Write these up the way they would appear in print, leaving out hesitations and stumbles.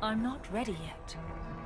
I'm not ready yet.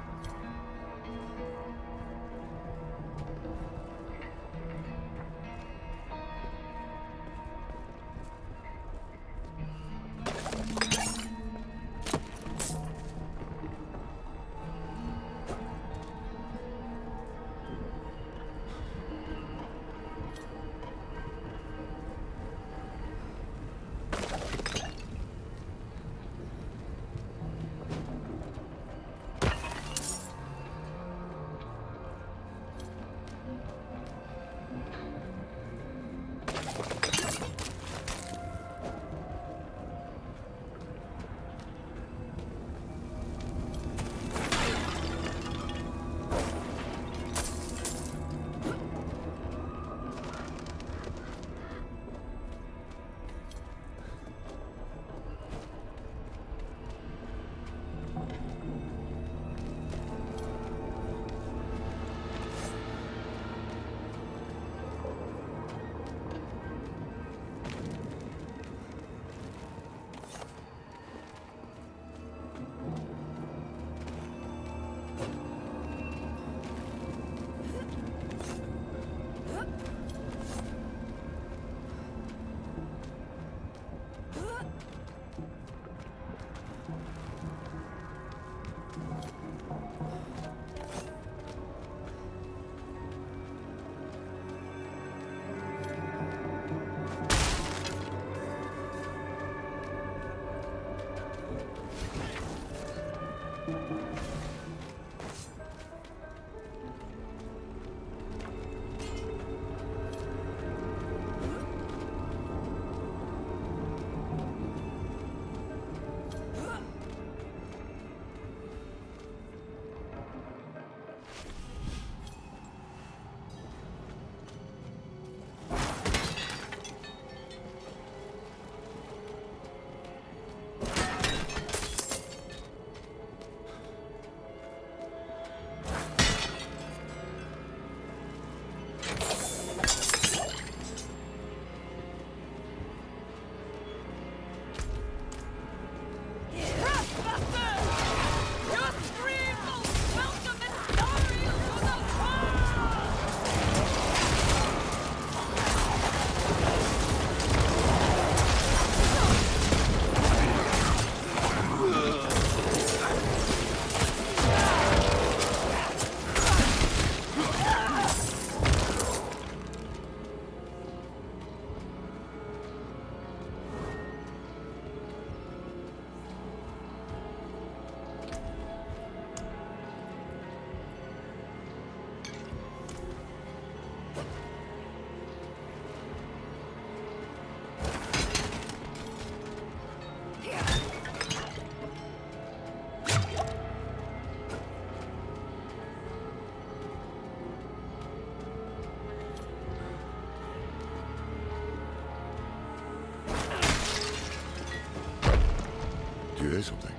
Something.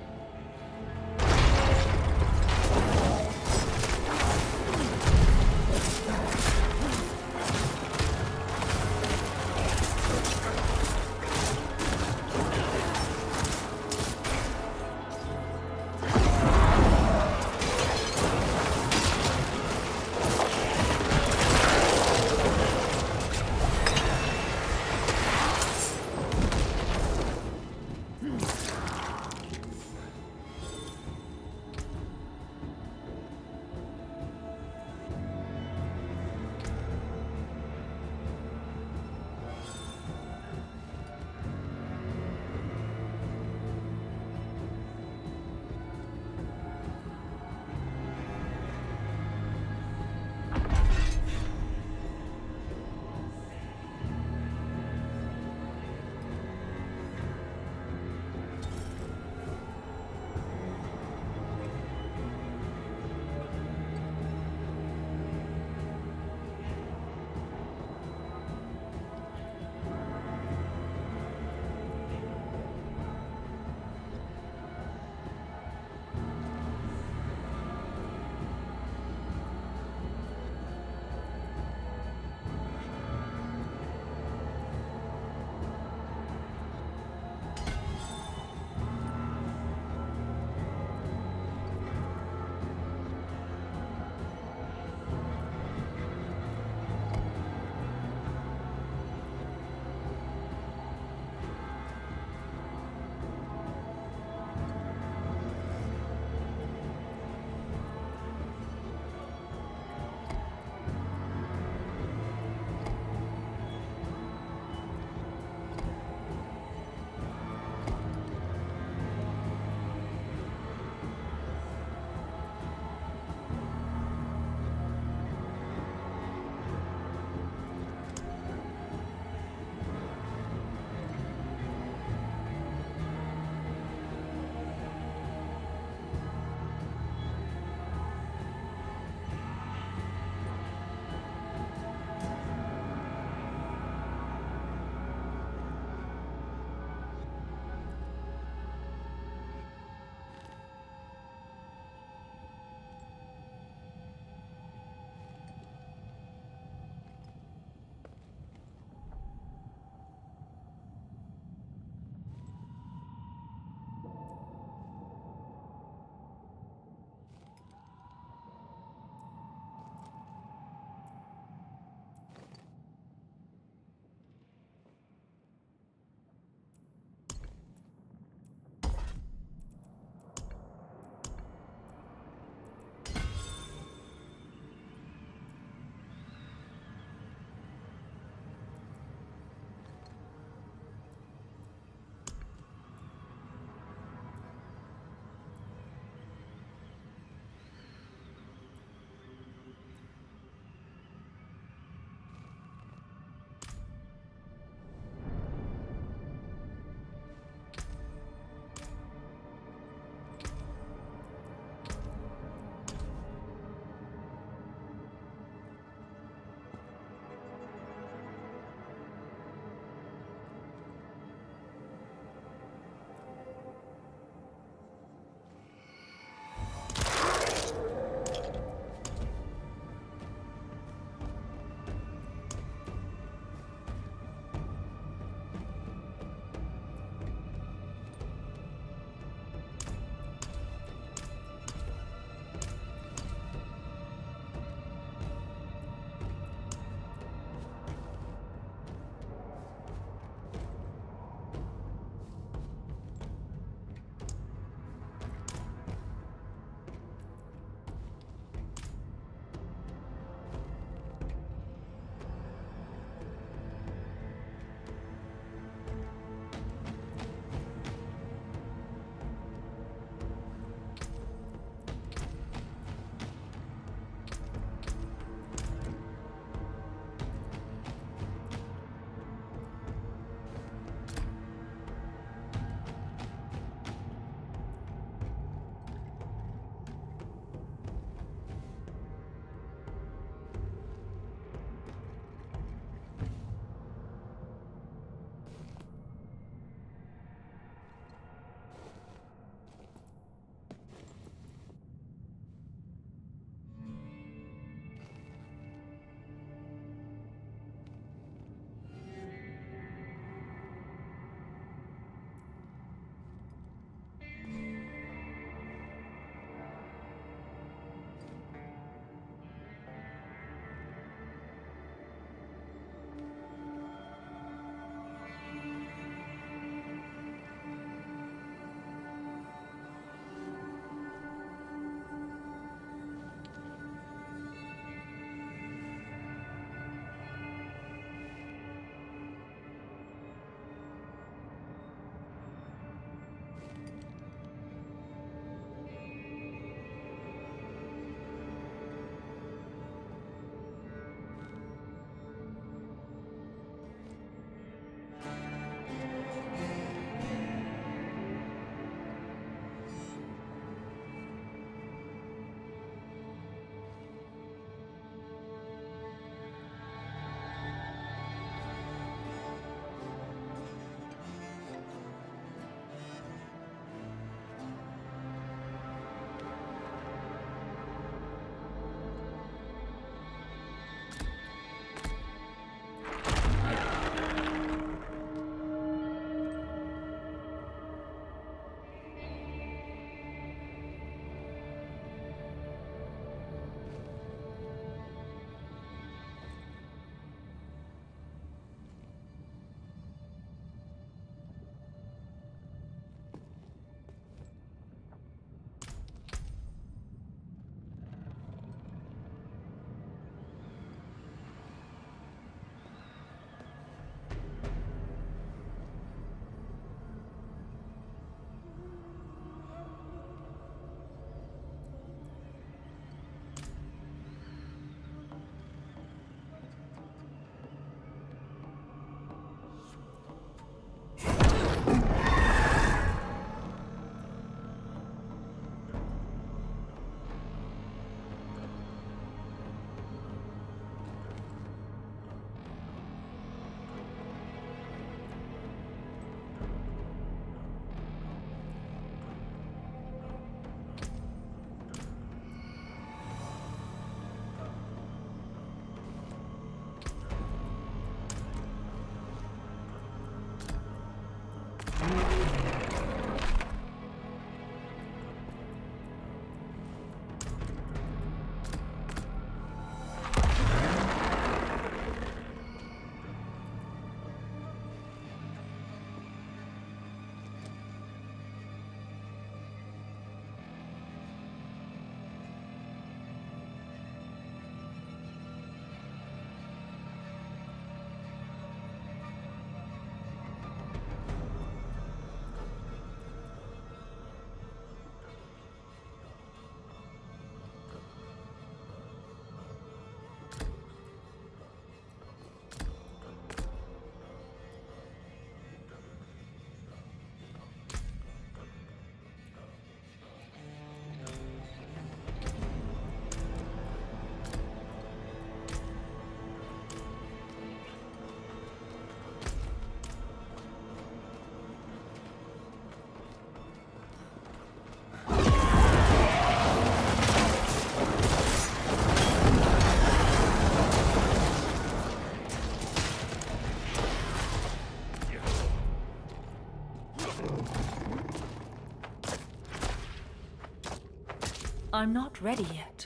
I'm not ready yet.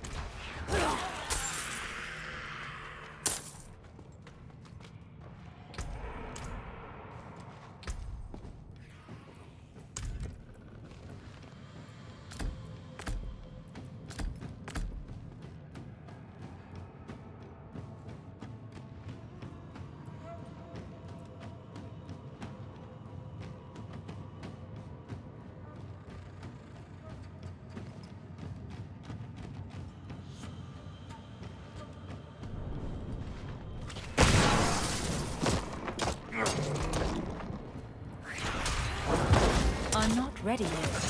I'm not ready yet.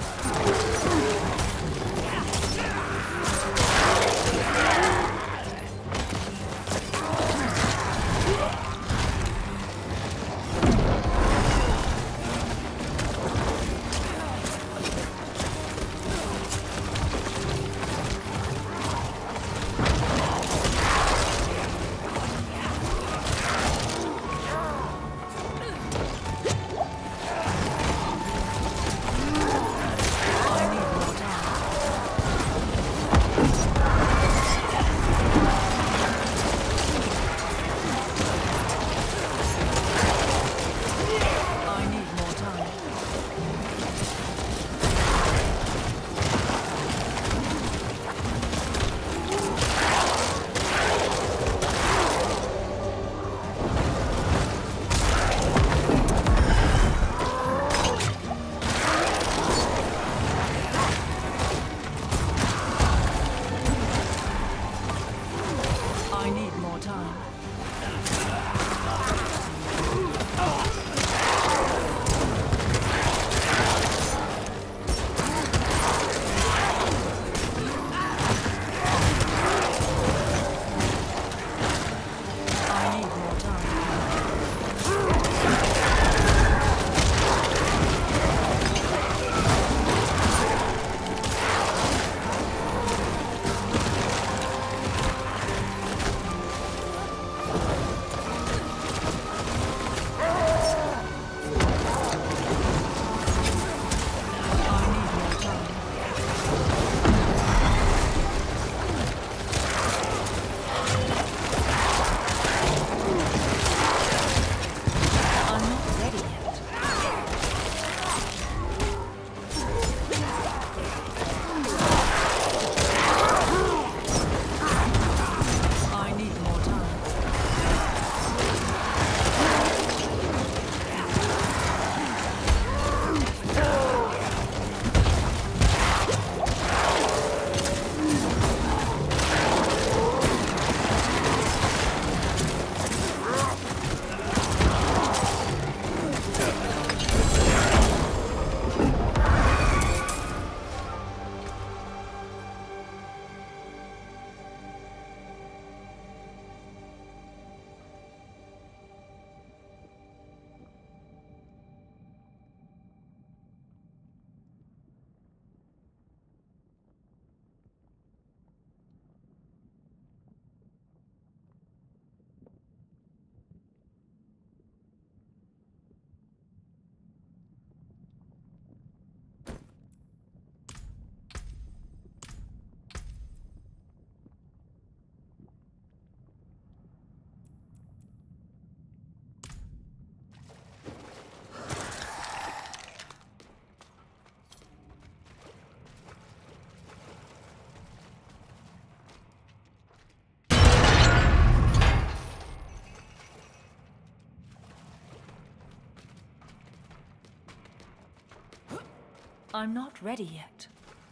I'm not ready yet.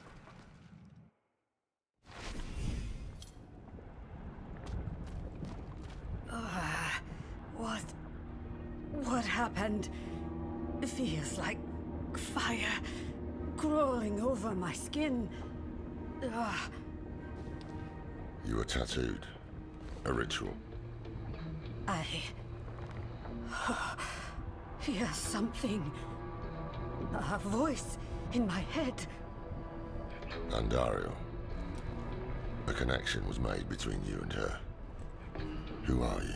What happened? It feels like fire crawling over my skin. You were tattooed. A ritual. I hear something. A voice in my head. Andario. A connection was made between you and her. Who are you?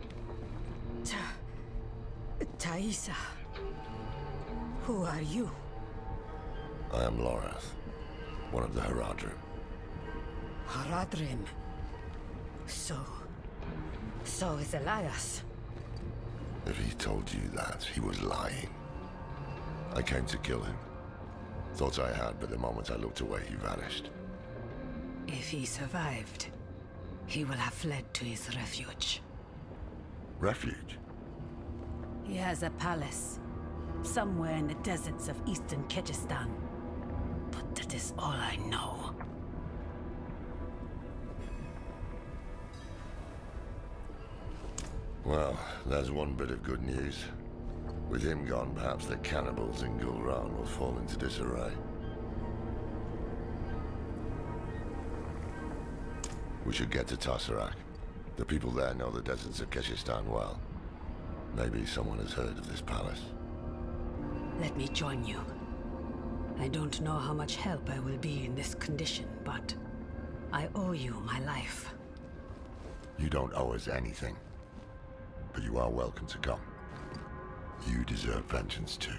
Thaisa. Who are you? I am Lorath, one of the Haradrim. Haradrim. So is Elias. If he told you that, he was lying. I came to kill him. Thought I had, but the moment I looked away, he vanished. If he survived, he will have fled to his refuge. Refuge? He has a palace, somewhere in the deserts of eastern Kyrgyzstan. But that is all I know. Well, there's one bit of good news. With him gone, perhaps the cannibals in Gulran will fall into disarray. We should get to Tesseract. The people there know the deserts of Keshistan well. Maybe someone has heard of this palace. Let me join you. I don't know how much help I will be in this condition, but I owe you my life. You don't owe us anything. But you are welcome to come. You deserve vengeance too.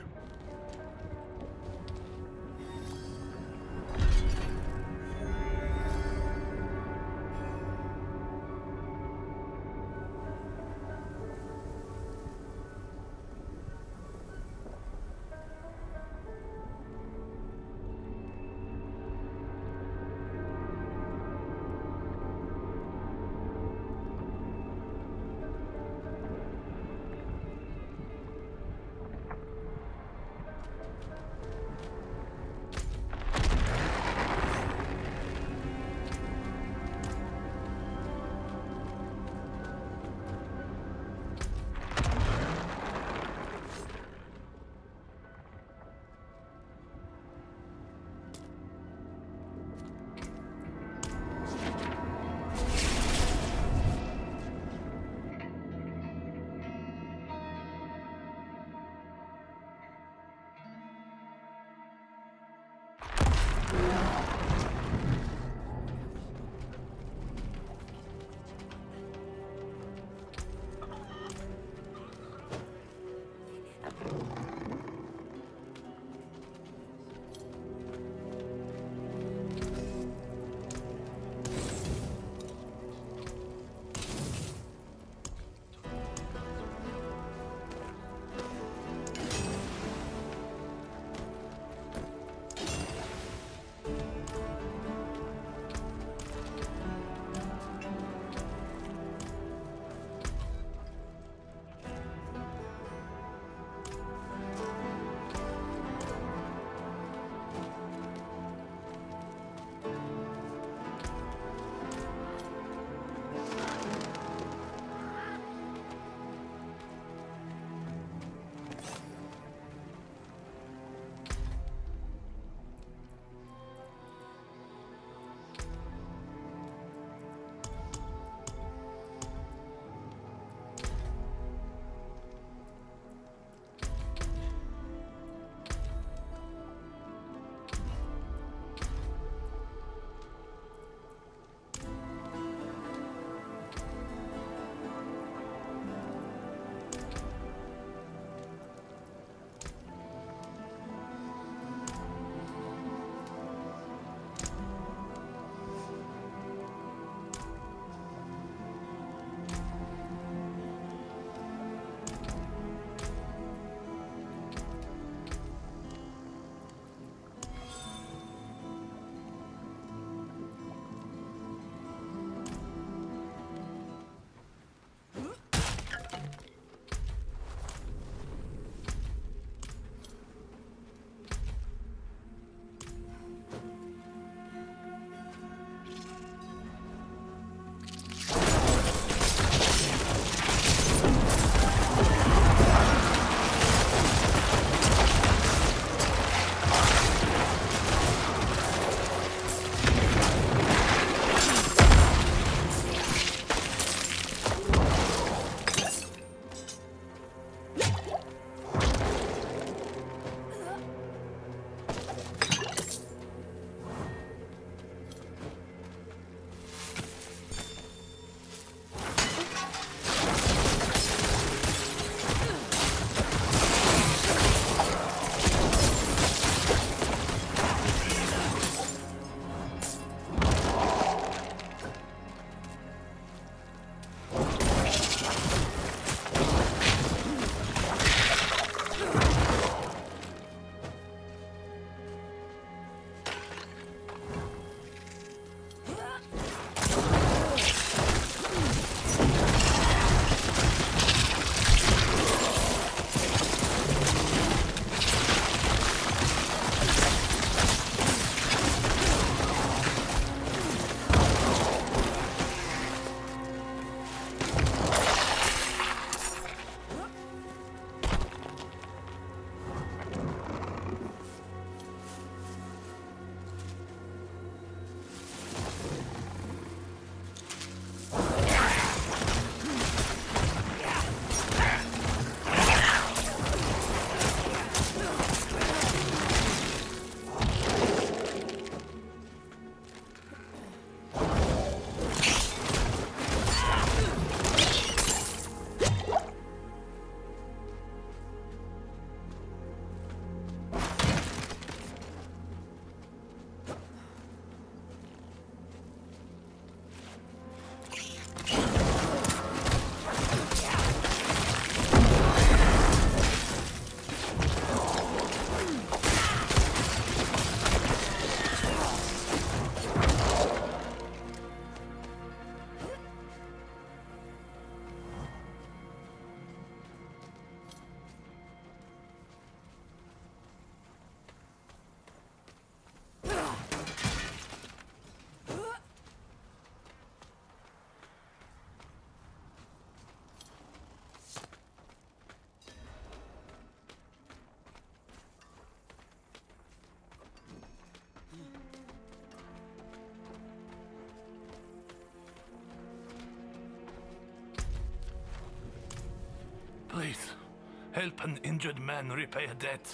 help an injured man repay a debt.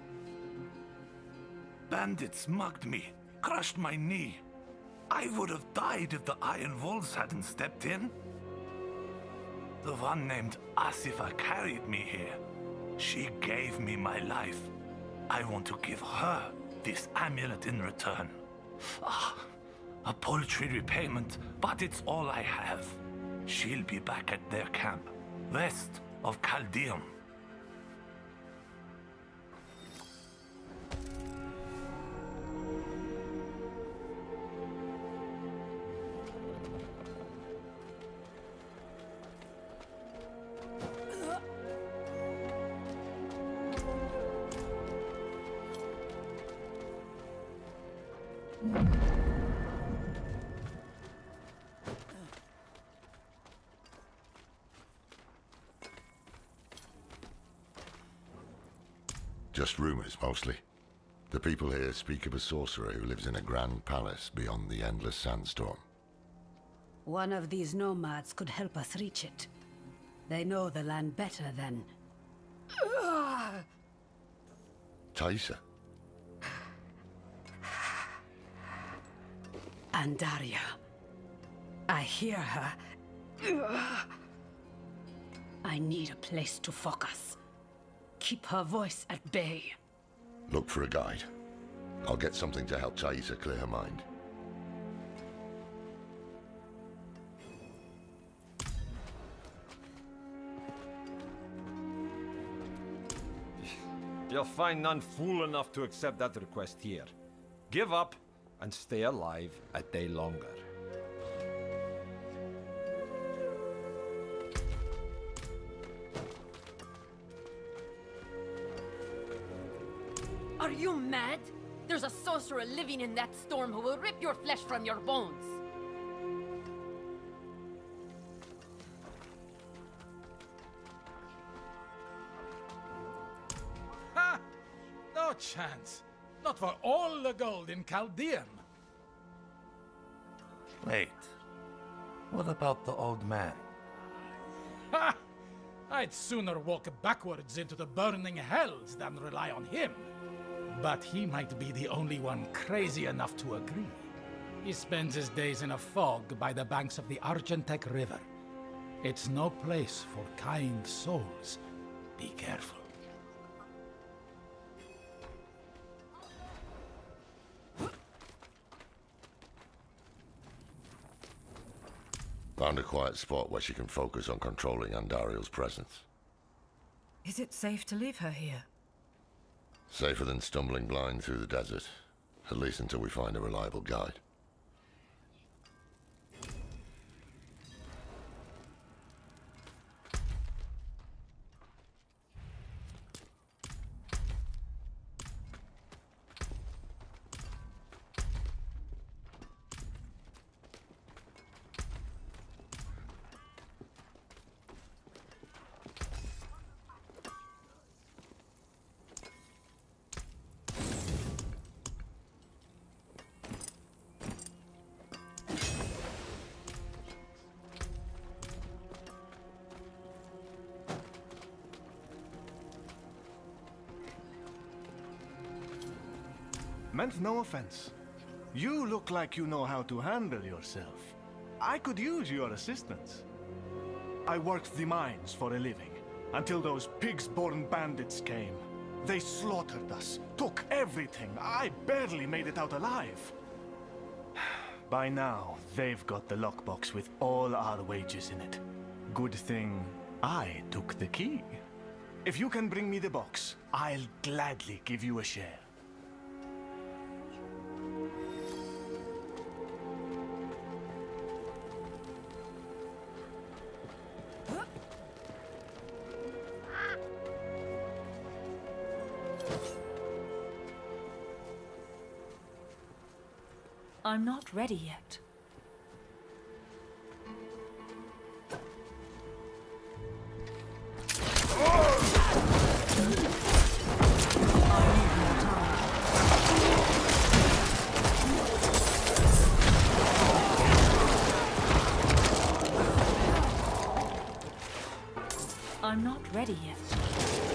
Bandits mugged me, crushed my knee. I would have died if the Iron Wolves hadn't stepped in. The one named Asifa carried me here. She gave me my life. I want to give her this amulet in return. Ah, a paltry repayment, but it's all I have. She'll be back at their camp, west of Chaldeum. Just rumors, mostly. The people here speak of a sorcerer who lives in a grand palace beyond the endless sandstorm. One of these nomads could help us reach it. They know the land better than... Taisa? Andaria. I hear her. I need a place to focus. Keep her voice at bay. Look for a guide. I'll get something to help Taisa clear her mind. You'll find none fool enough to accept that request here. Give up and stay alive a day longer. Are you mad? There's a sorcerer living in that storm who will rip your flesh from your bones. Ha! No chance. Not for all the gold in Chaldeum. Wait. What about the old man? Ha! I'd sooner walk backwards into the burning hells than rely on him. But he might be the only one crazy enough to agree. He spends his days in a fog by the banks of the Argentec River. It's no place for kind souls. Be careful. Found a quiet spot where she can focus on controlling Andariel's presence. Is it safe to leave her here? Safer than stumbling blind through the desert. At least until we find a reliable guide. Meant no offense. You look like you know how to handle yourself. I could use your assistance. I worked the mines for a living, until those pigs-born bandits came. They slaughtered us, took everything. I barely made it out alive. By now, they've got the lockbox with all our wages in it. Good thing I took the key. If you can bring me the box, I'll gladly give you a share. I'm not ready yet. I'm not ready yet.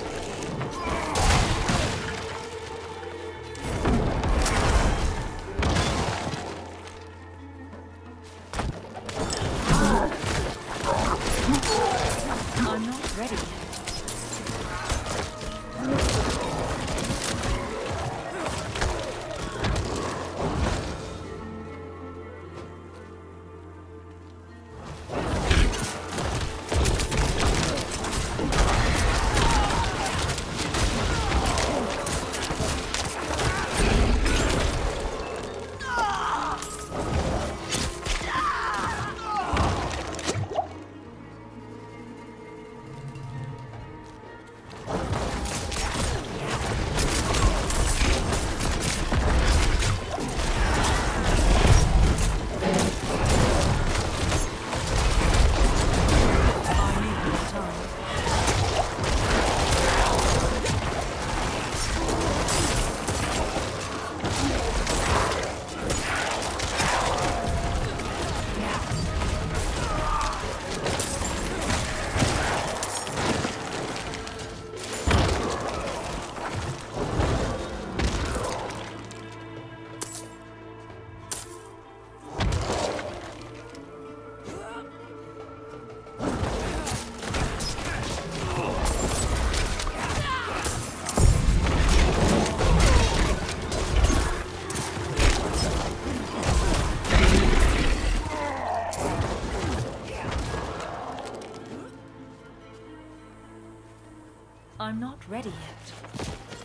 ready yet.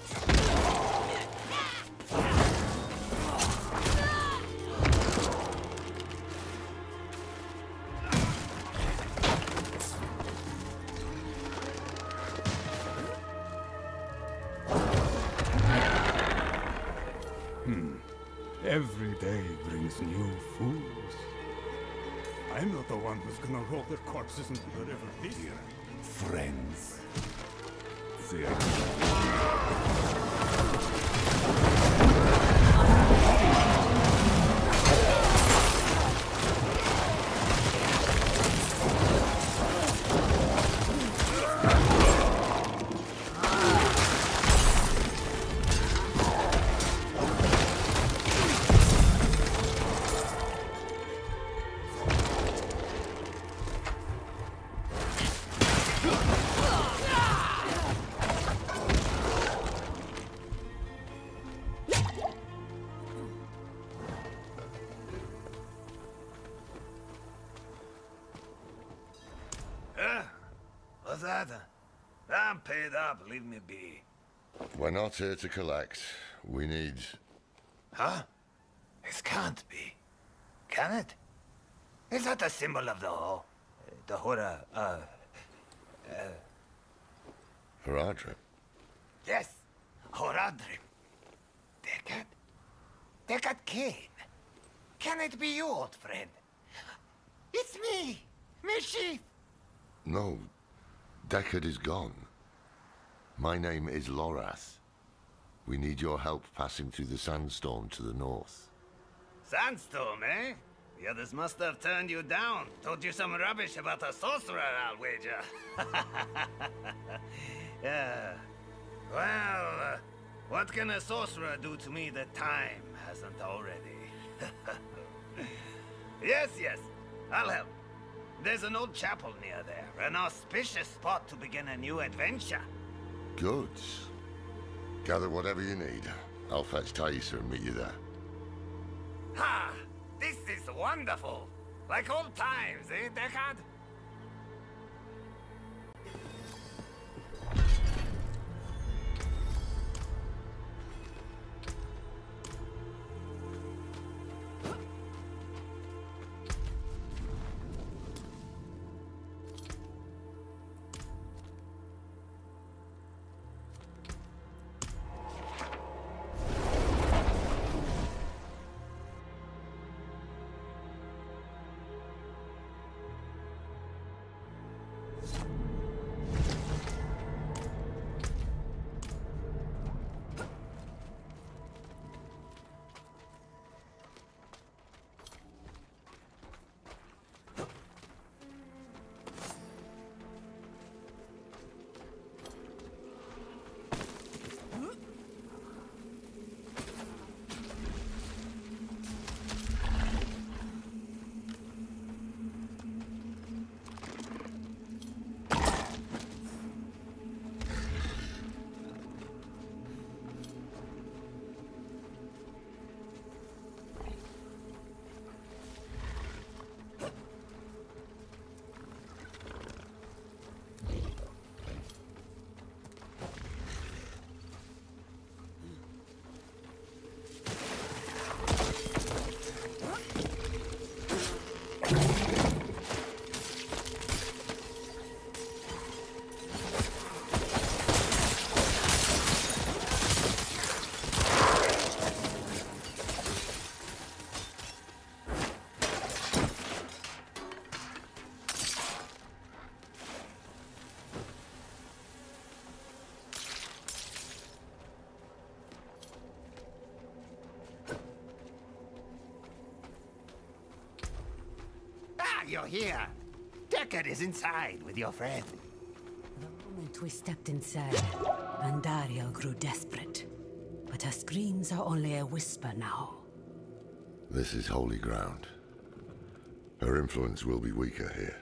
Every day brings new fools. I'm not the one who's gonna roll their corpses into the river this year. Friends. What's that? I'm paid up, leave me be. We're not here to collect. We need... Huh? It can't be. Can it? Is that a symbol of the Ho? The Hora, Haradrim? Yes, Horadrim. Deckard? Deckard Cain. Can it be you, old friend? It's me, Mischief. No, Deckard is gone. My name is Lorath. We need your help passing through the sandstorm to the north. Sandstorm, eh? The others must have turned you down. Told you some rubbish about a sorcerer, I'll wager. Yeah. Well, what can a sorcerer do to me that time hasn't already? Yes, I'll help. There's an old chapel near there, an auspicious spot to begin a new adventure. Good. Gather whatever you need. I'll fetch Thaisa and meet you there. Ha! This is wonderful! Like old times, eh, Deckard? You're here. Deckard is inside with your friend. The moment we stepped inside, Andariel grew desperate. But her screams are only a whisper now. This is holy ground. Her influence will be weaker here.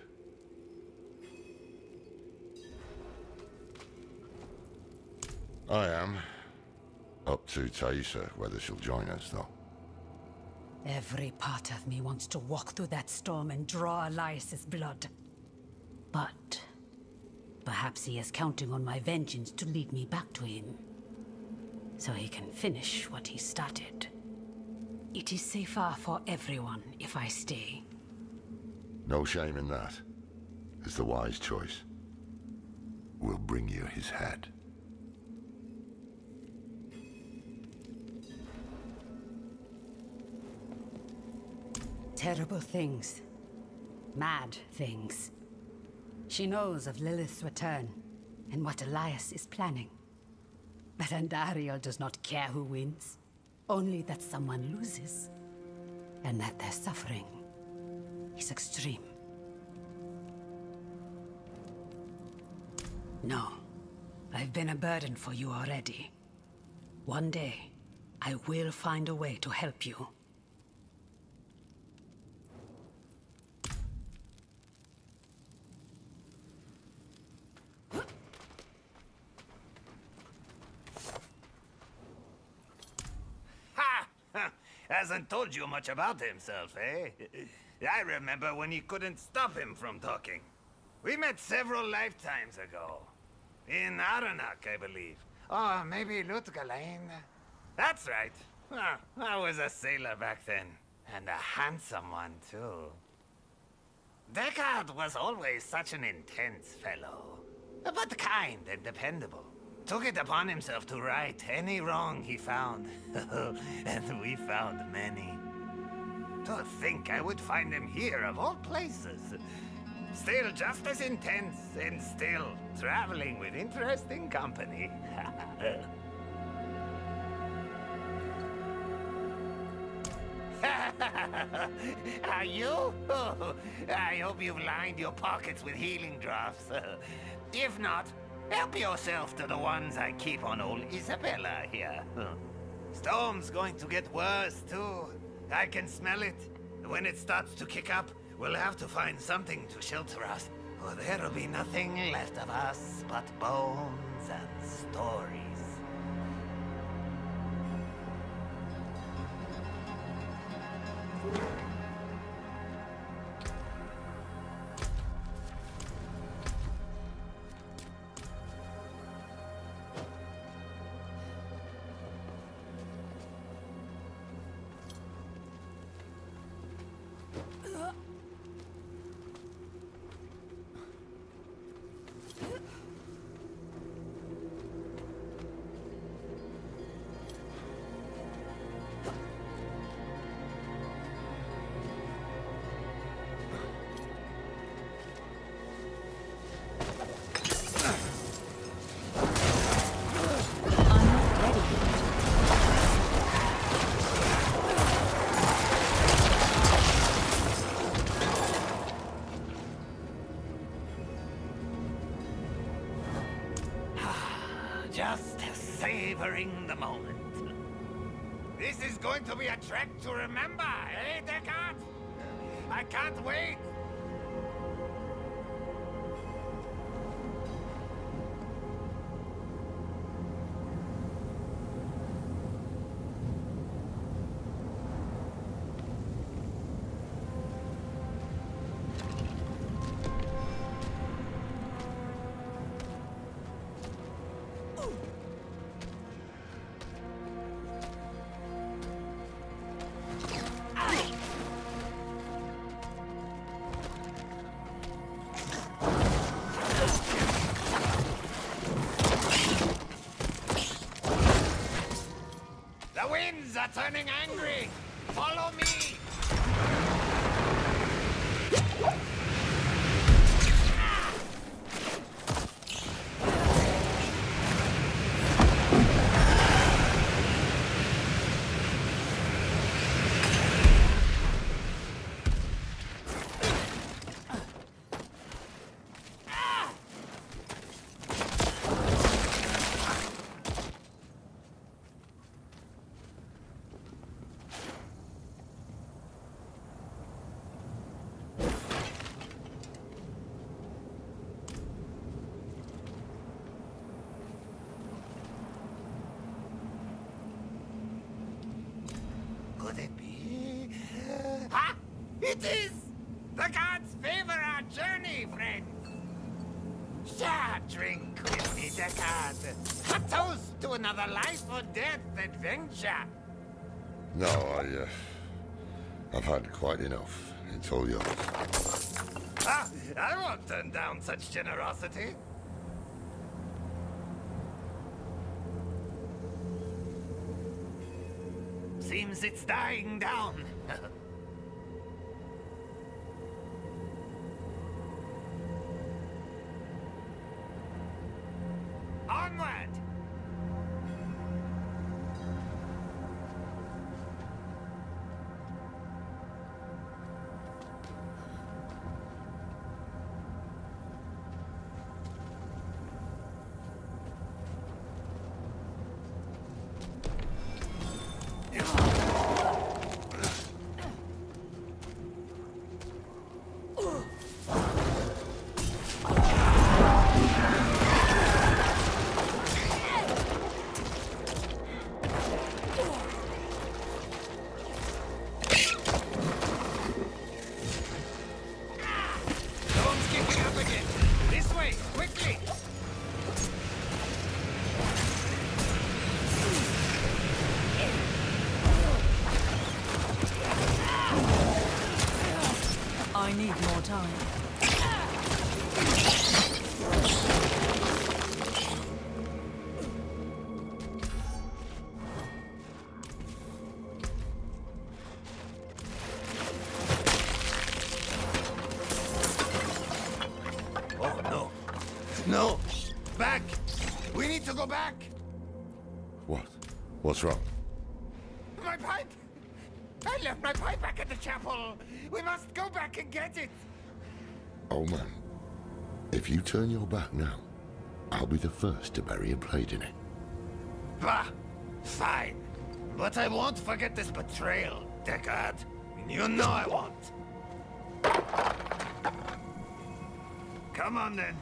I am. Up to Thaisa, whether she'll join us, though. Every part of me wants to walk through that storm and draw Elias's blood. But Perhaps he is counting on my vengeance to lead me back to him, so he can finish what he started. It is safer for everyone if I stay. No shame in that. It's the wise choice. We'll bring you his head. Terrible things. Mad things. She knows of Lilith's return and what Elias is planning. But Andariel does not care who wins. Only that someone loses. And that their suffering is extreme. No. I've been a burden for you already. One day, I will find a way to help you. Hasn't told you much about himself, eh? I remember when you couldn't stop him from talking. We met several lifetimes ago. In Aranak, I believe. Or maybe Lutgalain. That's right. I was a sailor back then. And a handsome one, too. Deckard was always such an intense fellow. But kind and dependable. Took it upon himself to right any wrong he found. And we found many. To think I would find him here, of all places. Still just as intense, and still traveling with interesting company. Are you? I hope you've lined your pockets with healing draughts. If not, help yourself to the ones I keep on old Isabella here. Storm's going to get worse, too. I can smell it. When it starts to kick up, we'll have to find something to shelter us, or there'll be nothing left of us but bones and stories. Just savoring the moment. This is going to be a trek to remember, eh, Deckard? I can't wait! Are turning angry! Follow me! Could it be? Ah! It is! The gods favor our journey, friends! Drink with me, Deckard. A toast to another life or death adventure. No, I've had quite enough. It's all yours. Ah, I won't turn down such generosity. Seems it's dying down. Onward! I need more time. Oh, no. No! Back! We need to go back! What? What's wrong? My pipe! I left my pipe back at the chapel! We must go back and get it! Oh man, if you turn your back now, I'll be the first to bury a blade in it. Bah! Fine. But I won't forget this betrayal, Deckard. You know I won't. Come on then.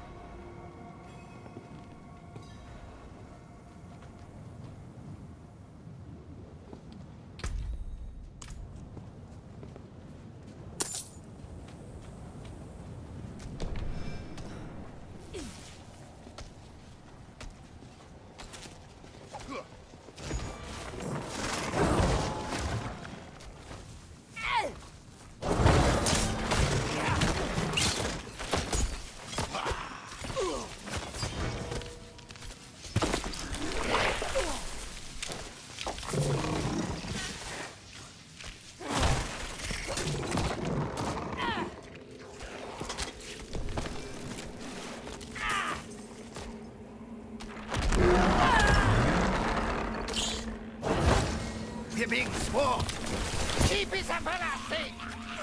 You're being swarmed. Keep his umbrella safe.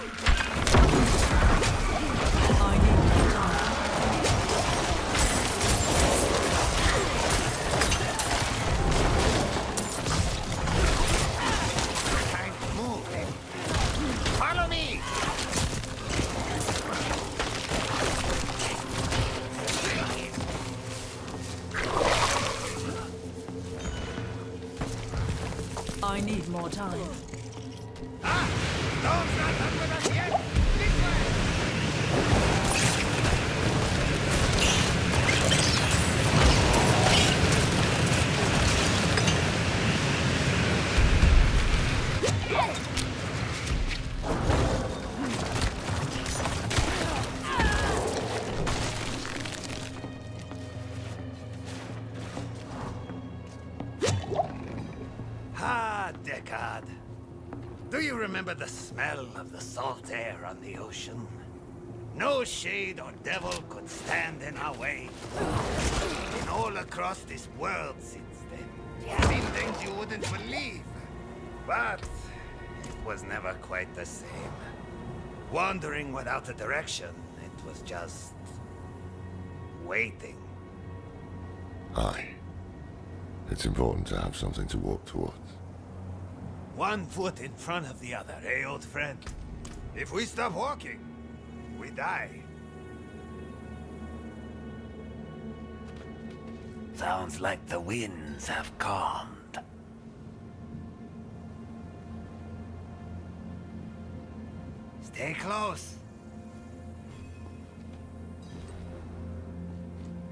I need more time. Time to move, eh? Follow me. I need more time. Ah! Storm's not done with us yet! This way! Ah, Deckard. Do you remember the smell of the salt air on the ocean? No shade or devil could stand in our way. And all across this world since then, seen things you wouldn't believe. But it was never quite the same. Wandering without a direction, it was just waiting. Aye. It's important to have something to walk towards. One foot in front of the other, eh, old friend? If we stop walking, we die. Sounds like the winds have calmed. Stay close.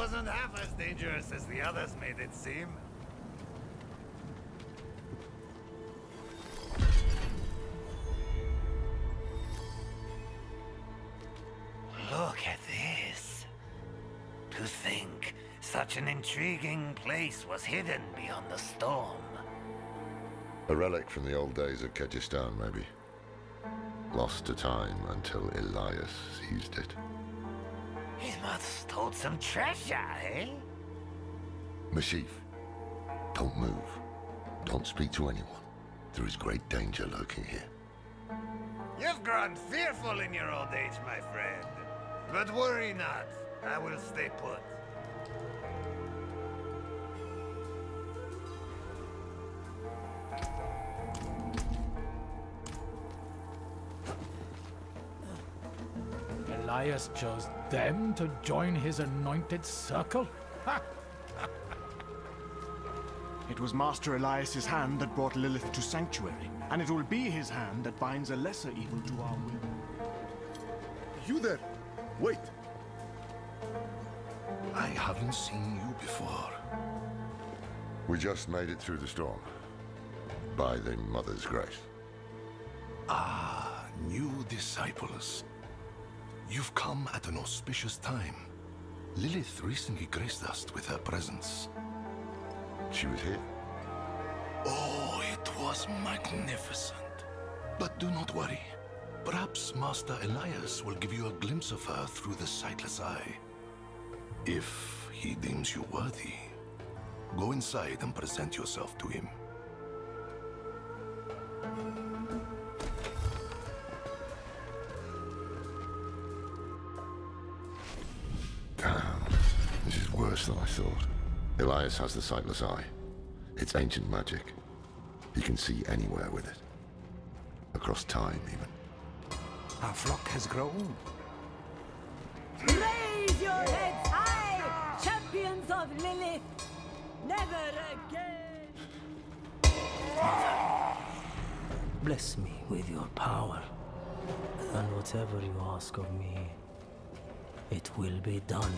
wasn't half as dangerous as the others made it seem. Look at this. To think such an intriguing place was hidden beyond the storm. A relic from the old days of Kyrgyzstan, maybe. Lost to time until Elias seized it. He must hold some treasure, eh? Mashif, don't move. Don't speak to anyone. There is great danger lurking here. You've grown fearful in your old age, my friend. But worry not. I will stay put. Elias chose them to join his anointed circle? Ha! It was Master Elias's hand that brought Lilith to Sanctuary, and it will be his hand that binds a lesser evil to our will. You there! Wait! I haven't seen you before. We just made it through the storm. By the Mother's grace. Ah, new disciples. You've come at an auspicious time. Lilith recently graced us with her presence. She was here? Oh, it was magnificent. But do not worry. Perhaps Master Elias will give you a glimpse of her through the sightless eye. If he deems you worthy, go inside and present yourself to him. Damn, this is worse than I thought. Elias has the sightless eye. It's ancient magic. He can see anywhere with it. Across time, even. Our flock has grown. Raise your heads high, champions of Lilith! Never again! Bless me with your power, and whatever you ask of me, it will be done.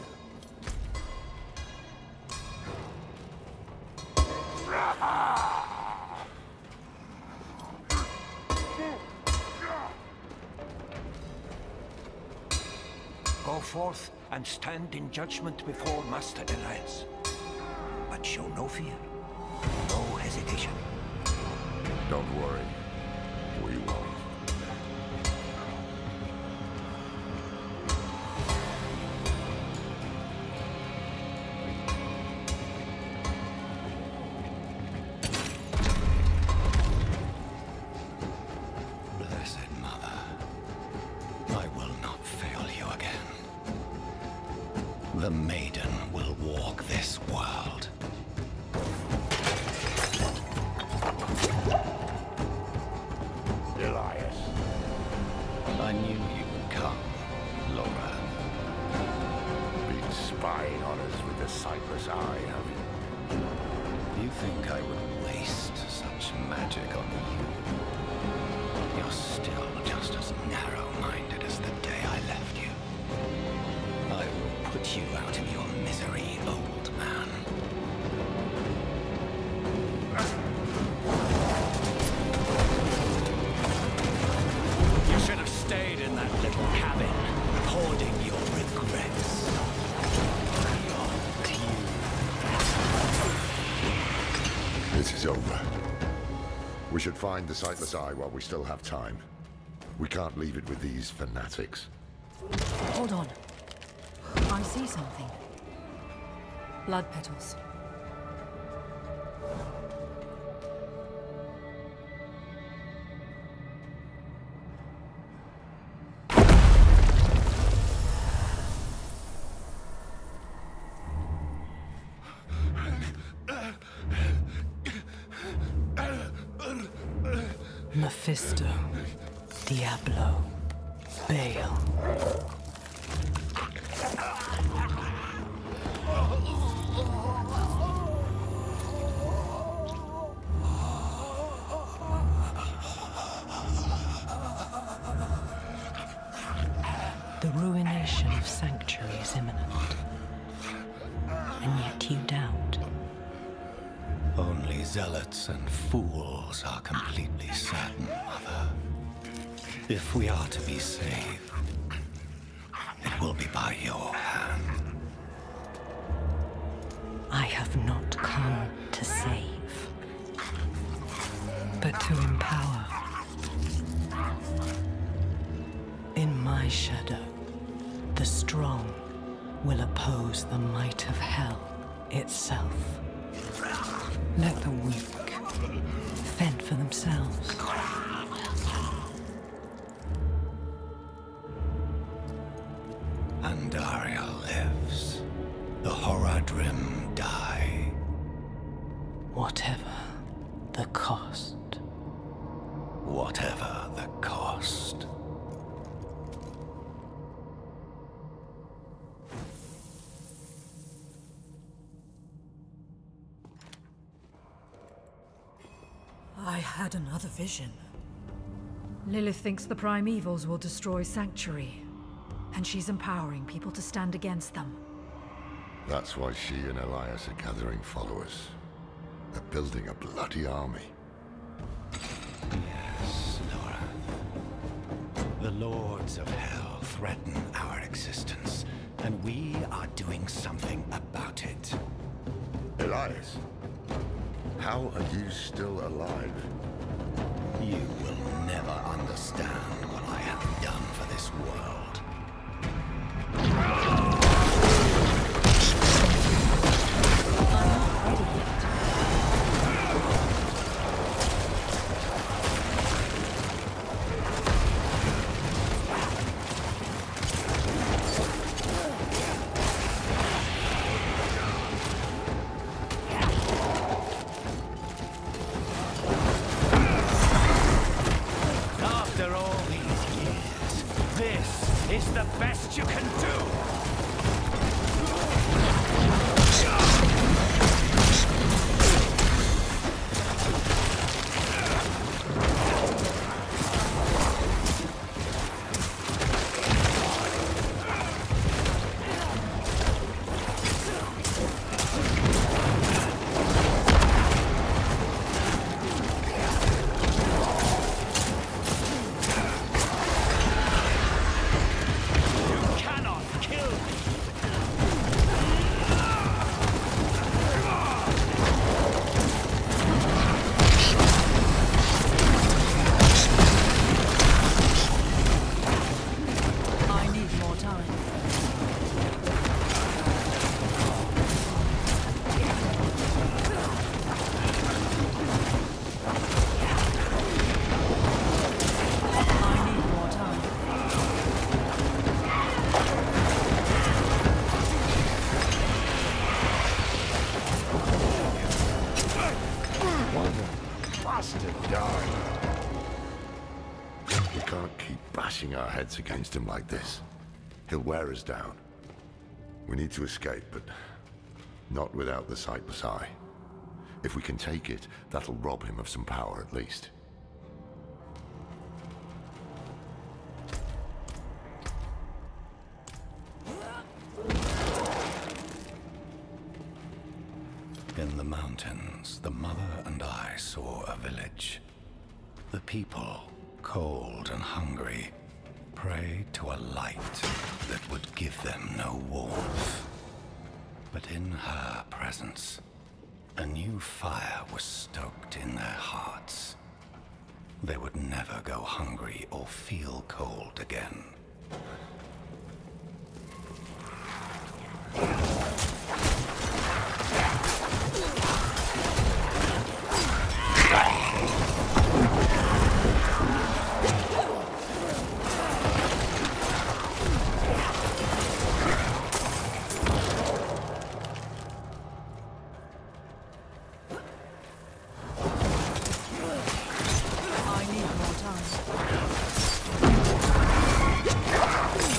Go forth and stand in judgment before Master Elias. But show no fear, no hesitation. Don't worry. We won't. Blessed Mother, I will not fail you again. The maiden will walk this world. Elias. I knew you would come, Laura. Been spying on us with the sightless eye, have you? You think I would waste such magic on you? You're still just as narrow-minded as the day I left you. I will put you out of your misery, old man. You should have stayed in that little cabin, hoarding your regrets. This is over. We should find the sightless eye while we still have time. We can't leave it with these fanatics. Hold on. I see something. Blood petals. Mephisto, Diablo, Baal. The ruination of Sanctuary is imminent. zealots and fools are completely certain, Mother. If we are to be saved, it will be by your hand. I have not come to save, but to empower. In my shadow, the strong will oppose the might of hell itself. Let the weak fend for themselves. Andaria lives. The Horadrim die. Whatever the cost. Whatever the cost. I had another vision. Lilith thinks the primevals will destroy Sanctuary, and she's empowering people to stand against them. That's why she and Elias are gathering followers. They're building a bloody army. Yes, Laura. The Lords of Hell threaten our existence, and we are doing something about it. Elias, how are you still alive? You will never understand what I have done for this world. After all these years, this is the best you can do! We can't keep bashing our heads against him like this. He'll wear us down. We need to escape, but not without the Sightless Eye. If we can take it, that'll rob him of some power at least. In the mountains, the mother and I saw a village. The people, cold and hungry, prayed to a light that would give them no warmth. But in her presence, a new fire was stoked in their hearts. They would never go hungry or feel cold again. I need more time.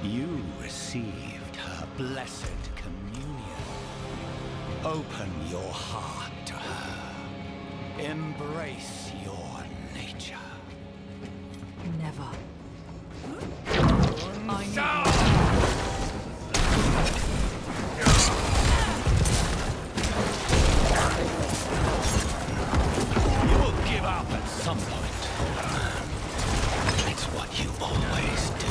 You received her blessed communion. Open your heart to her. Embrace your nature. Never. You will give up at some point. It's what you always do.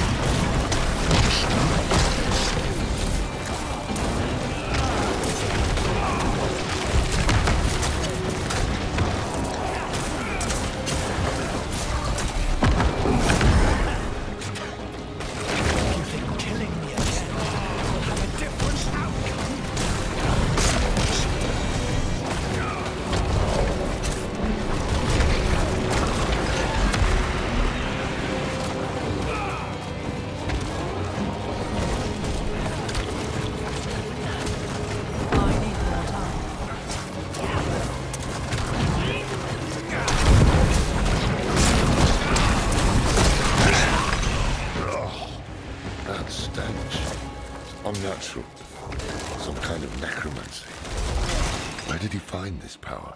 You think killing me again will have a different outcome? That stench. Unnatural. Some kind of necromancy. Where did he find this power?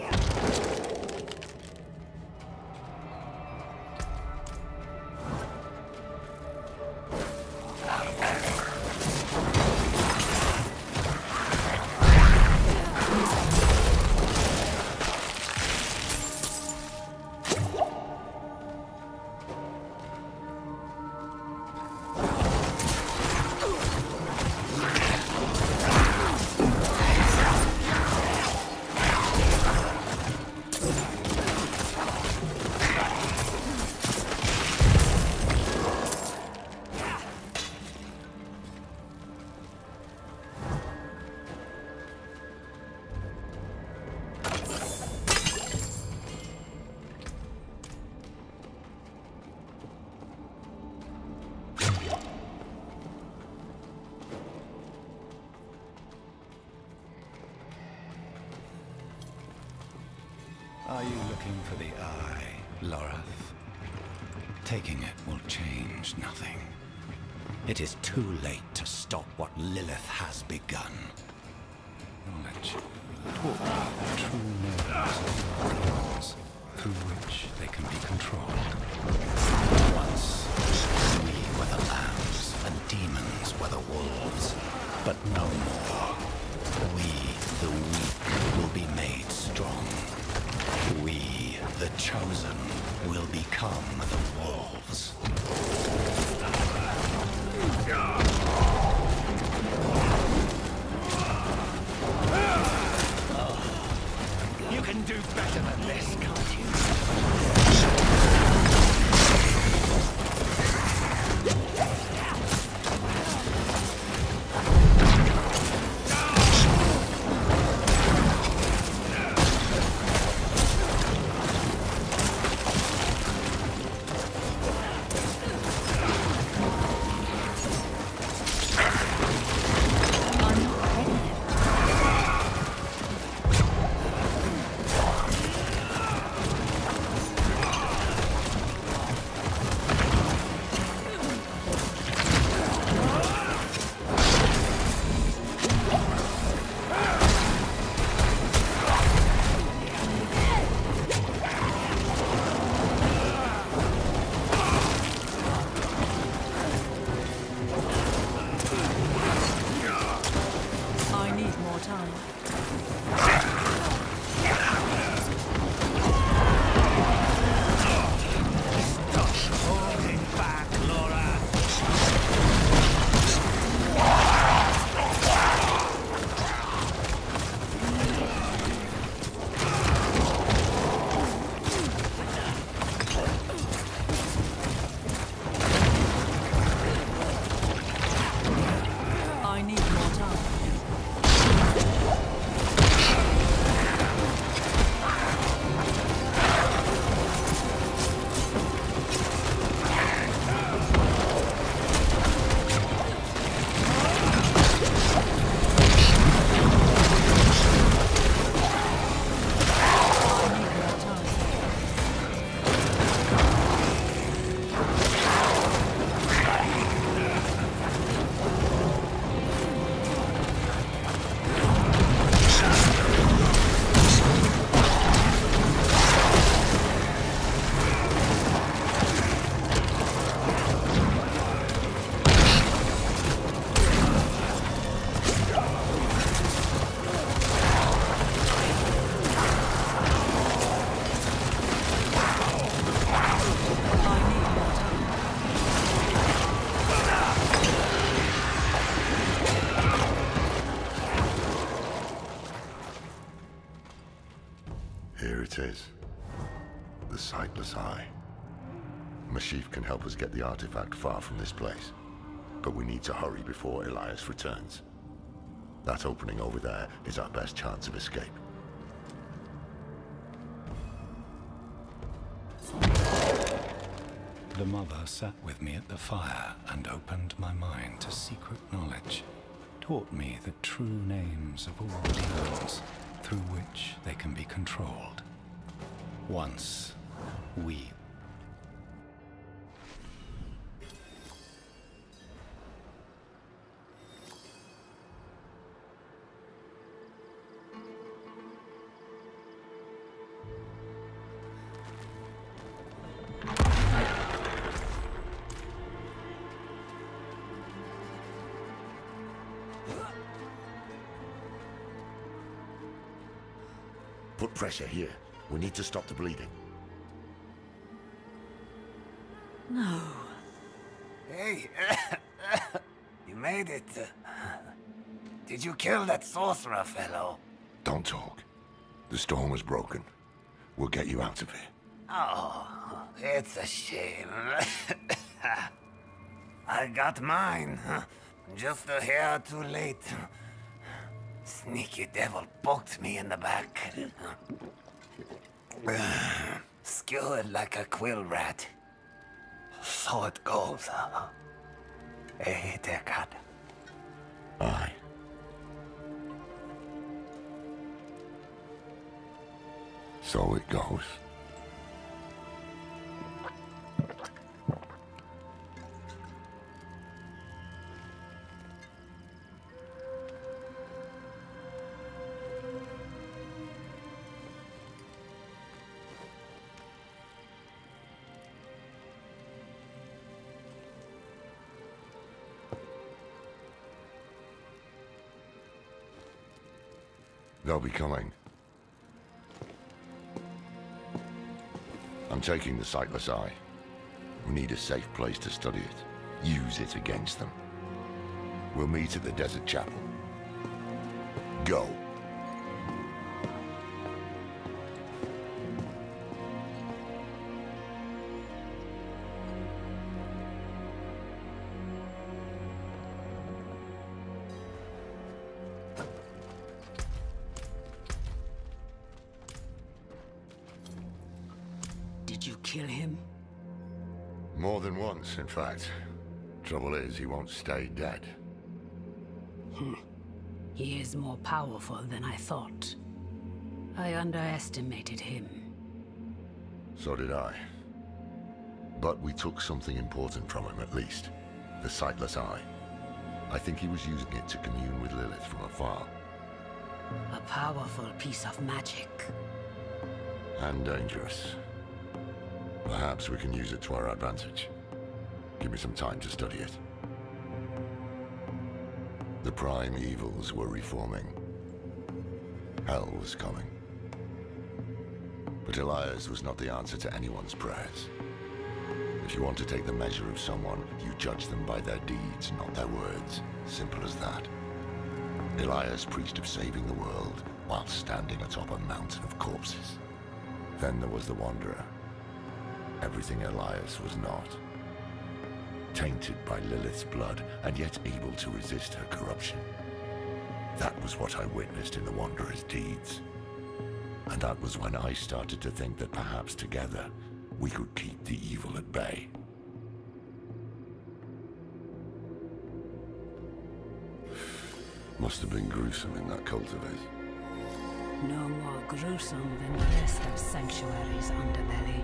Are you looking for the eye, Lorath? Taking it will change nothing. It is too late to stop what Lilith has begun. Knowledge taught me the true motives of demons, through which they can be controlled. Once, we were the lambs, and demons were the wolves. But no more. We, the weak, will be made strong. We, the chosen, will become the wolves. Oh, you can do better than this, can't you? Sightless Eye. Mashif can help us get the artifact far from this place. But we need to hurry before Elias returns. That opening over there is our best chance of escape. The mother sat with me at the fire and opened my mind to secret knowledge. Taught me the true names of all demons through which they can be controlled. Once, we... Put pressure here. We need to stop the bleeding. No. Hey, you made it. Did you kill that sorcerer fellow? Don't talk. The storm was broken. We'll get you out of here. Oh, it's a shame. I got mine. Just a hair too late. Sneaky devil poked me in the back. Skewered like a quill rat. So it goes. Hey, Deckard. Aye. So it goes. They'll be coming. I'm taking the Sightless Eye. We need a safe place to study it. Use it against them. We'll meet at the Desert Chapel. Go. Did you kill him? More than once, in fact. Trouble is, he won't stay dead. He is more powerful than I thought. I underestimated him. So did I. But we took something important from him, at least. The Sightless Eye. I think he was using it to commune with Lilith from afar. A powerful piece of magic. And dangerous. Perhaps we can use it to our advantage. Give me some time to study it. The prime evils were reforming. Hell was coming. But Elias was not the answer to anyone's prayers. If you want to take the measure of someone, you judge them by their deeds, not their words. Simple as that. Elias preached of saving the world while standing atop a mountain of corpses. Then there was the Wanderer. Everything Elias was not. Tainted by Lilith's blood, and yet able to resist her corruption. That was what I witnessed in the Wanderer's deeds. And that was when I started to think that perhaps together, we could keep the evil at bay. Must have been gruesome in that cultivate. No more gruesome than the rest of Sanctuary's underbelly.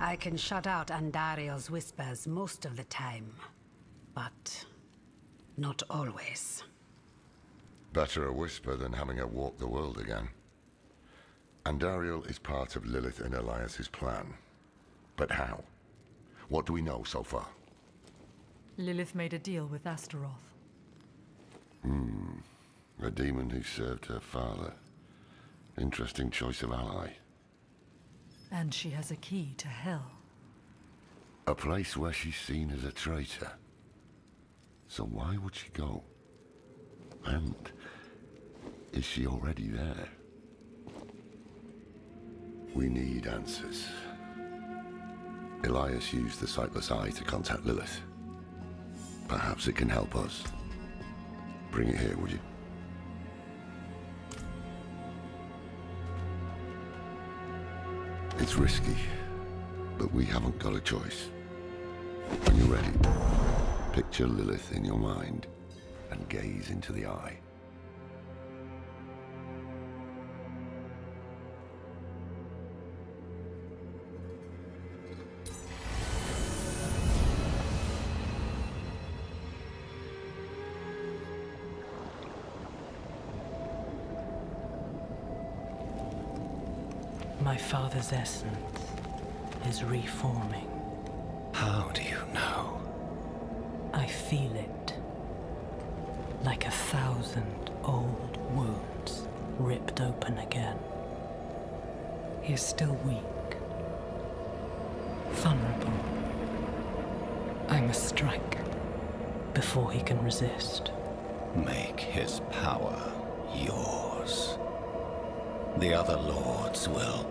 I can shut out Andariel's whispers most of the time, but not always. Better a whisper than having her walk the world again. Andariel is part of Lilith and Elias's plan. But how? What do we know so far? Lilith made a deal with Astaroth. A demon who served her father. Interesting choice of ally. And she has a key to hell. A place where she's seen as a traitor. So why would she go? And is she already there? We need answers. Elias used the Sightless Eye to contact Lilith. Perhaps it can help us. Bring it here, would you? It's risky, but we haven't got a choice. When you're ready, picture Lilith in your mind and gaze into the eye. My father's essence is reforming. How do you know? I feel it. Like 1,000 old wounds ripped open again. He is still weak. Vulnerable. I must strike before he can resist. Make his power yours. The other lords will.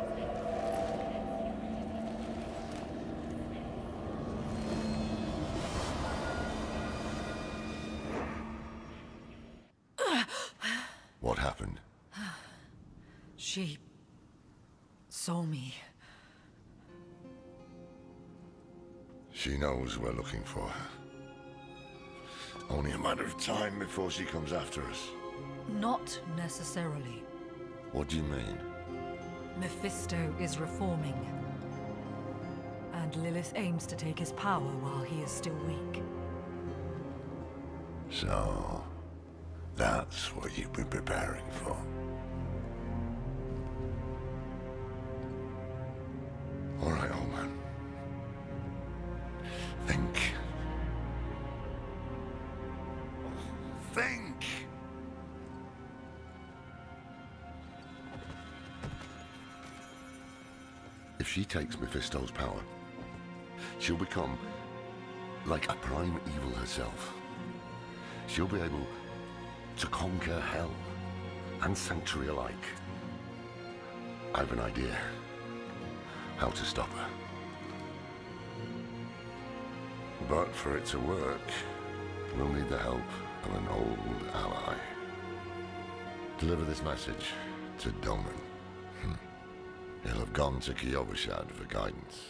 What happened? She saw me. She knows we're looking for her. Only a matter of time before she comes after us. Not necessarily. What do you mean? Mephisto is reforming. And Lilith aims to take his power while he is still weak. So, that's what you've been preparing for. All right, old man. Think. Think! If she takes Mephisto's power, she'll become like a prime evil herself. She'll be able to conquer hell and sanctuary alike. I have an idea how to stop her. But for it to work, we'll need the help of an old ally. Deliver this message to Doman. He'll have gone to Kyovashad for guidance.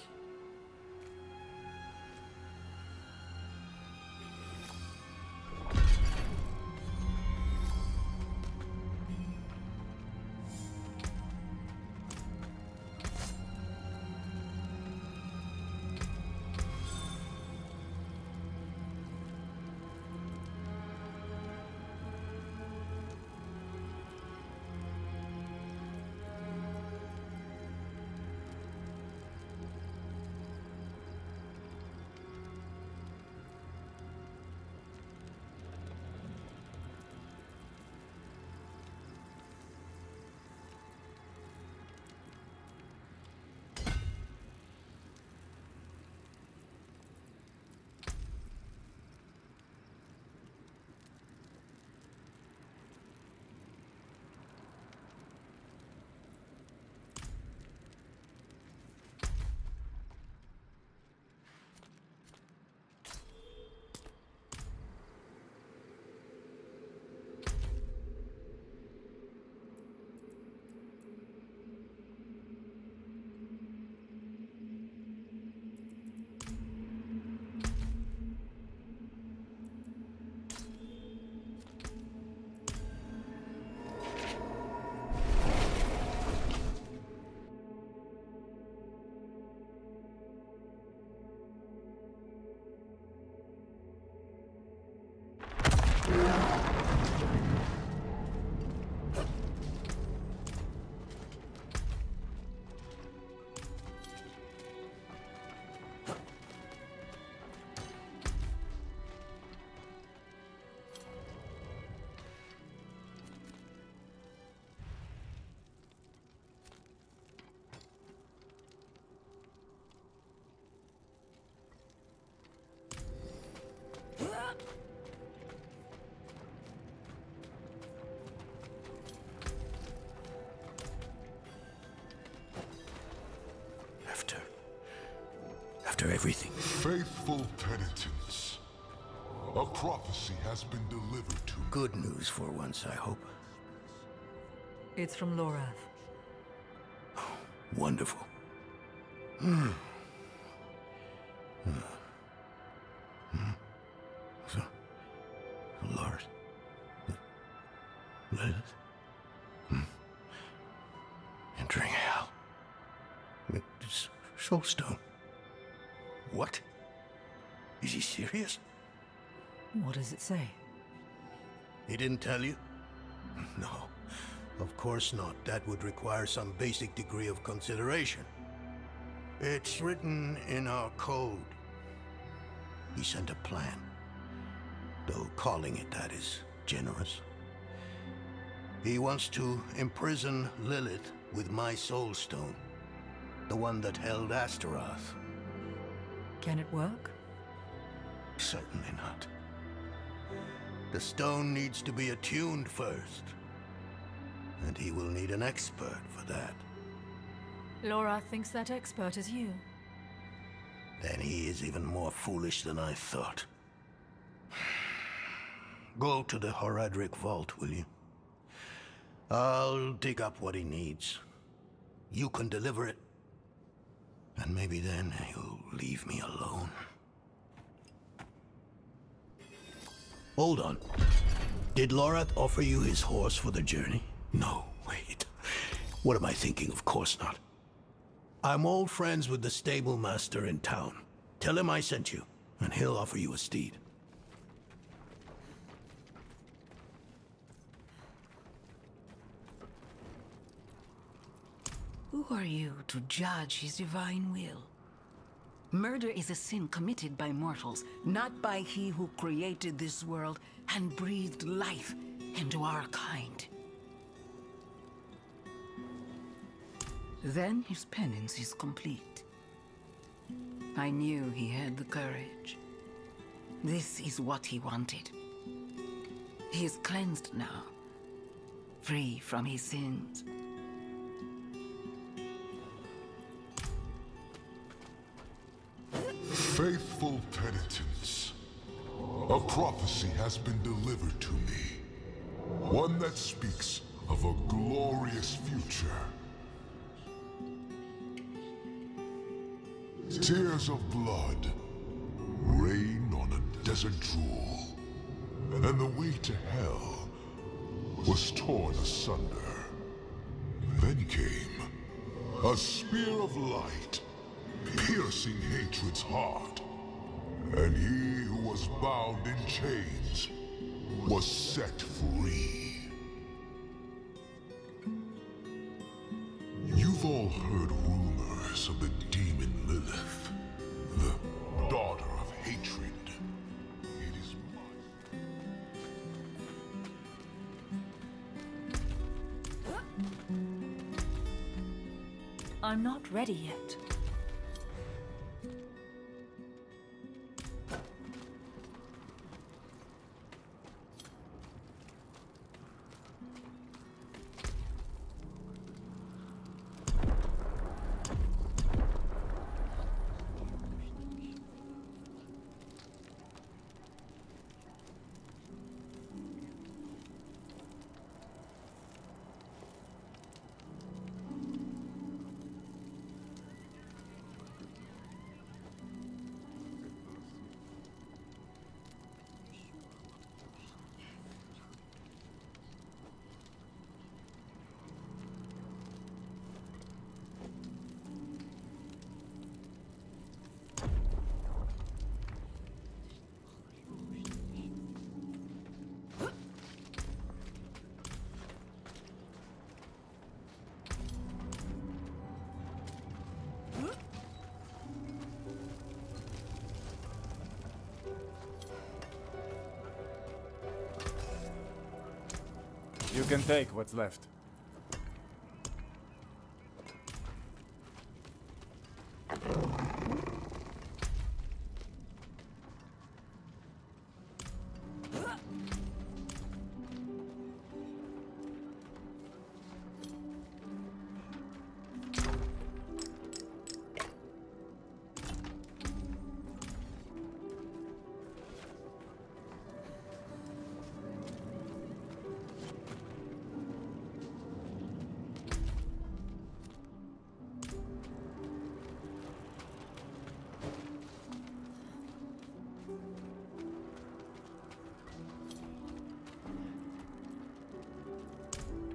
after everything. Faithful penitents. A prophecy has been delivered to me. Good news for once, I hope. It's from Lorath. Wonderful. So, Lord. Lilith? Entering hell. It's Soulstone. What? Is he serious? What does it say? He didn't tell you? No, of course not. That would require some basic degree of consideration. It's written in our code. He sent a plan. Though calling it that is generous. He wants to imprison Lilith with my Soulstone. The one that held Astaroth. Can it work? Certainly not. The stone needs to be attuned first. And he will need an expert for that. Lorath thinks that expert is you. Then he is even more foolish than I thought. Go to the Horadric vault, will you? I'll dig up what he needs. You can deliver it. And maybe then he'll leave me alone. Hold on. Did Lorath offer you his horse for the journey? No, wait. What am I thinking? Of course not. I'm old friends with the stable master in town. Tell him I sent you, and he'll offer you a steed. Who are you to judge his divine will? Murder is a sin committed by mortals, not by he who created this world and breathed life into our kind. Then his penance is complete. I knew he had the courage. This is what he wanted. He is cleansed now, free from his sins. Faithful penitents, a prophecy has been delivered to me. One that speaks of a glorious future. Tears of blood rain on a desert drool, and the way to hell was torn asunder. Then came a spear of light, piercing hatred's heart, and he who was bound in chains was set free. You've all heard rumors of the demon Lilith, the daughter of hatred. It is I'm not ready yet. You can take what's left.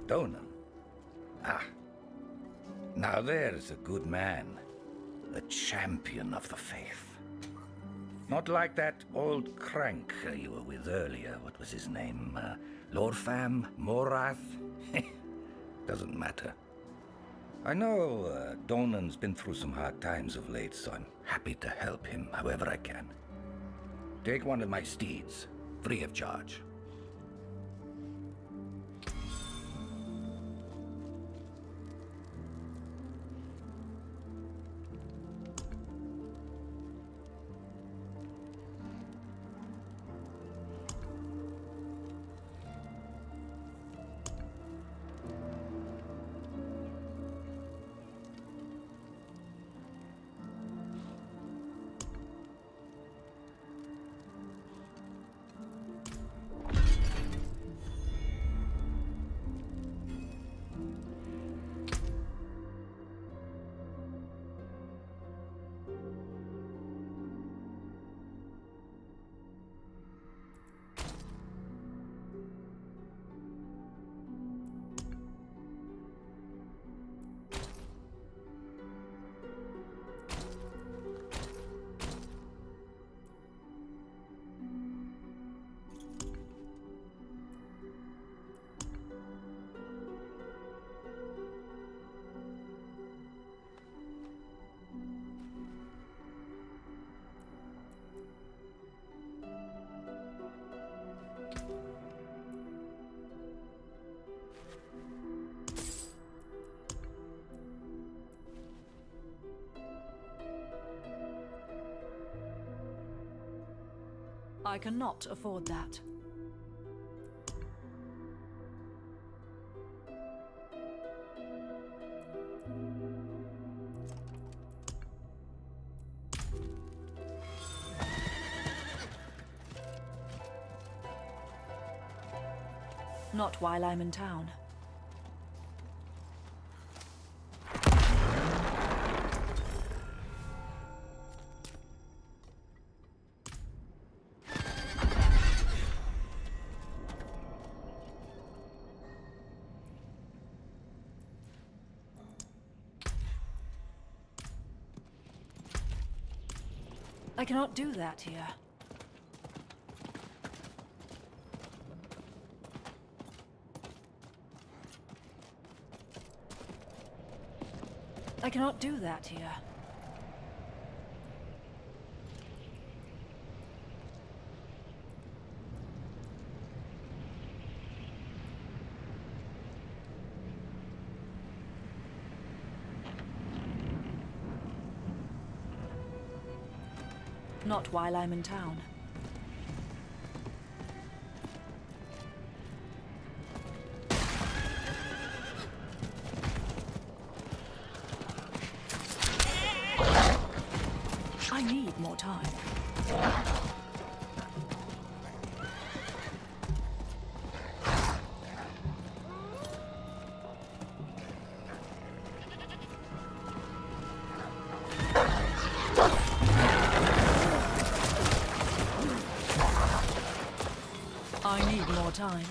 Donan? Ah. Now there's a good man. A champion of the faith. Not like that old crank you were with earlier. What was his name? Lorfam? Morath? Doesn't matter. I know Donan's been through some hard times of late, so I'm happy to help him however I can. Take one of my steeds, free of charge. I cannot afford that. Not while I'm in town. I cannot do that here. I cannot do that here. Not while I'm in town. I need more time. I need more time.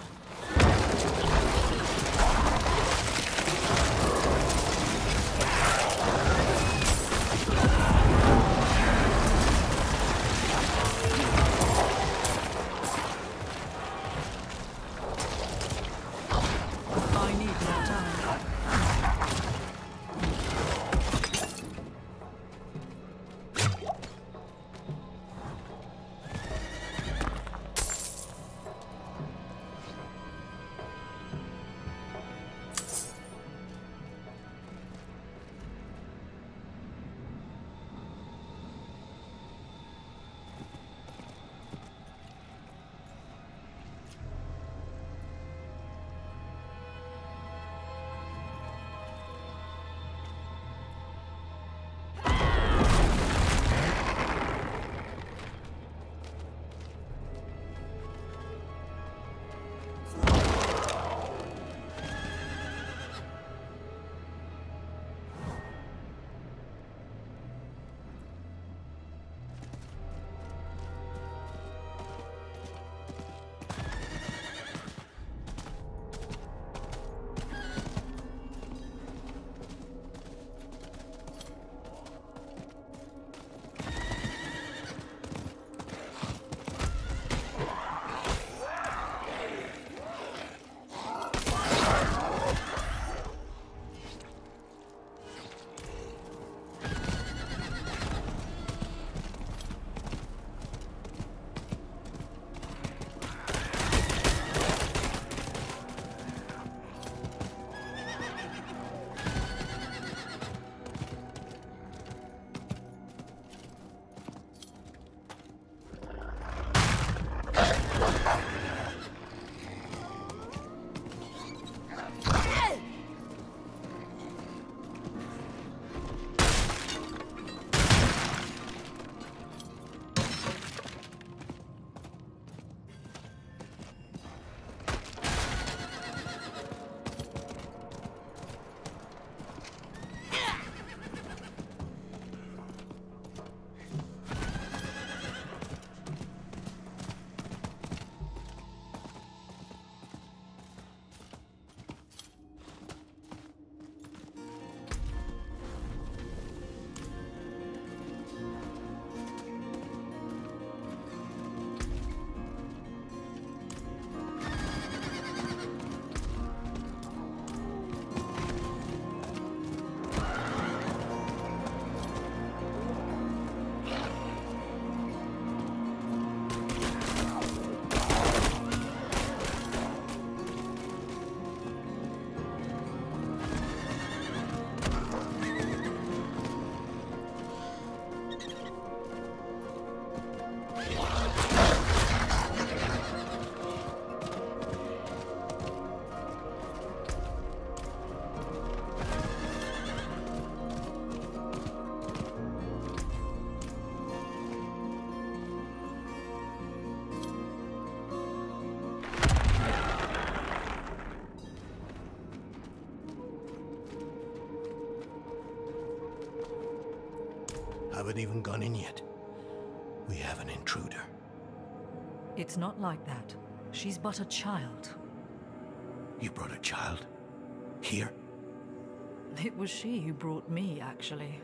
haven't even gone in yet. We have an intruder. It's not like that. She's but a child. You brought a child? Here? It was she who brought me, actually.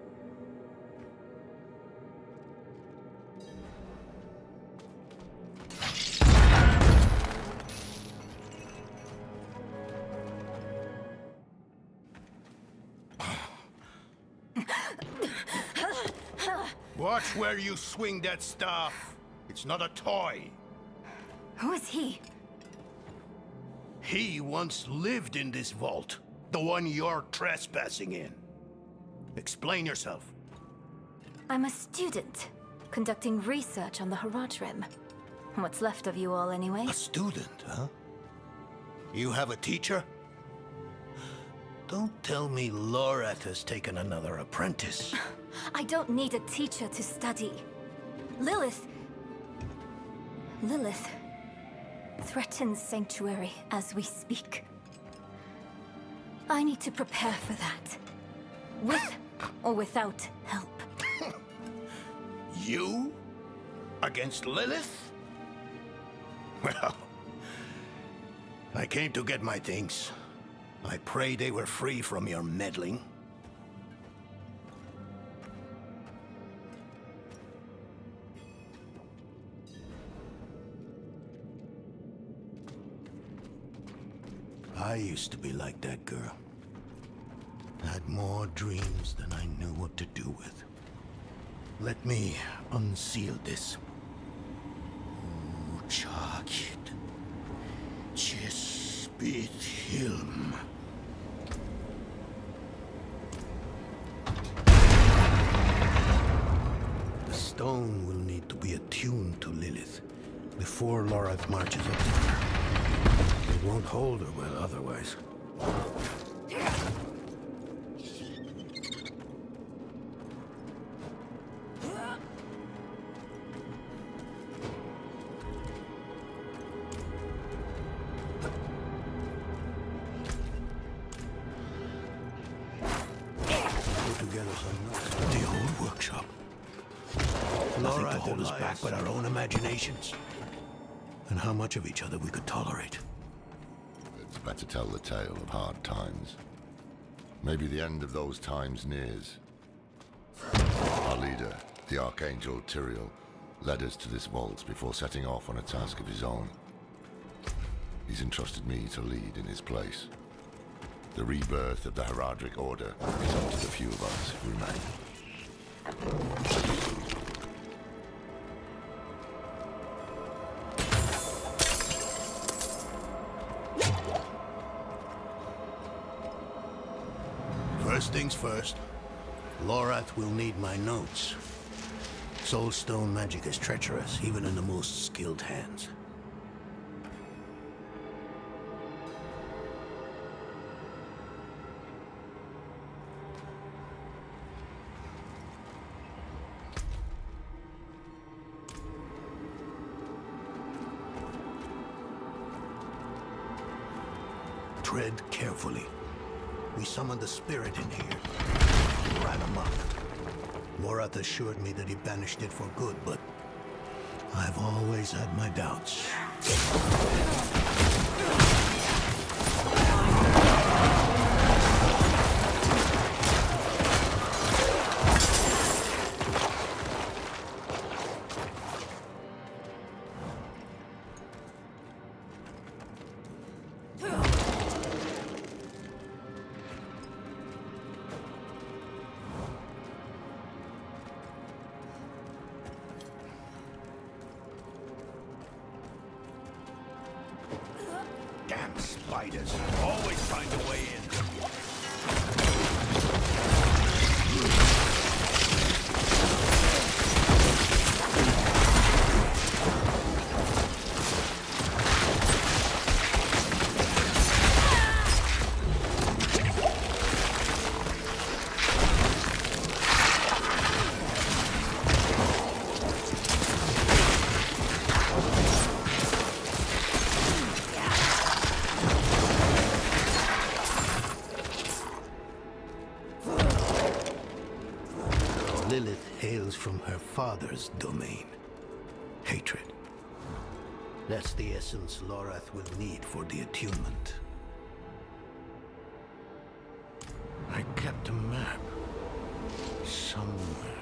Watch where you swing that staff. It's not a toy. Who is he? He once lived in this vault. The one you're trespassing in. Explain yourself. I'm a student, conducting research on the Haradrim. What's left of you all, anyway? A student, huh? You have a teacher? Don't tell me Lorath has taken another apprentice. I don't need a teacher to study. Lilith threatens Sanctuary as we speak. I need to prepare for that. With or without help. You? Against Lilith? Well, I came to get my things. I pray they were free from your meddling. I used to be like that girl. Had more dreams than I knew what to do with. Let me unseal this. Chakit. Chespit Hilm. The stone will need to be attuned to Lilith before Lorath marches up to her. It won't hold her well otherwise. The old workshop. Nothing to hold us back but our own imaginations. And how much of each other we could tolerate. It's better tell the tale of hard times. Maybe the end of those times nears. Our leader, the Archangel Tyrael, led us to this vault before setting off on a task of his own. He's entrusted me to lead in his place. The rebirth of the Haradric Order is up to the few of us who remain. First things first, Lorath will need my notes. Soulstone magic is treacherous, even in the most skilled hands. Tread carefully. We summoned the spirit in here. It ran amok. Lorath assured me that he banished it for good, but I've always had my doubts. Damn spiders. Always find a way in. hails from her father's domain. Hatred. That's the essence Lorath will need for the attunement. I kept a map. Somewhere.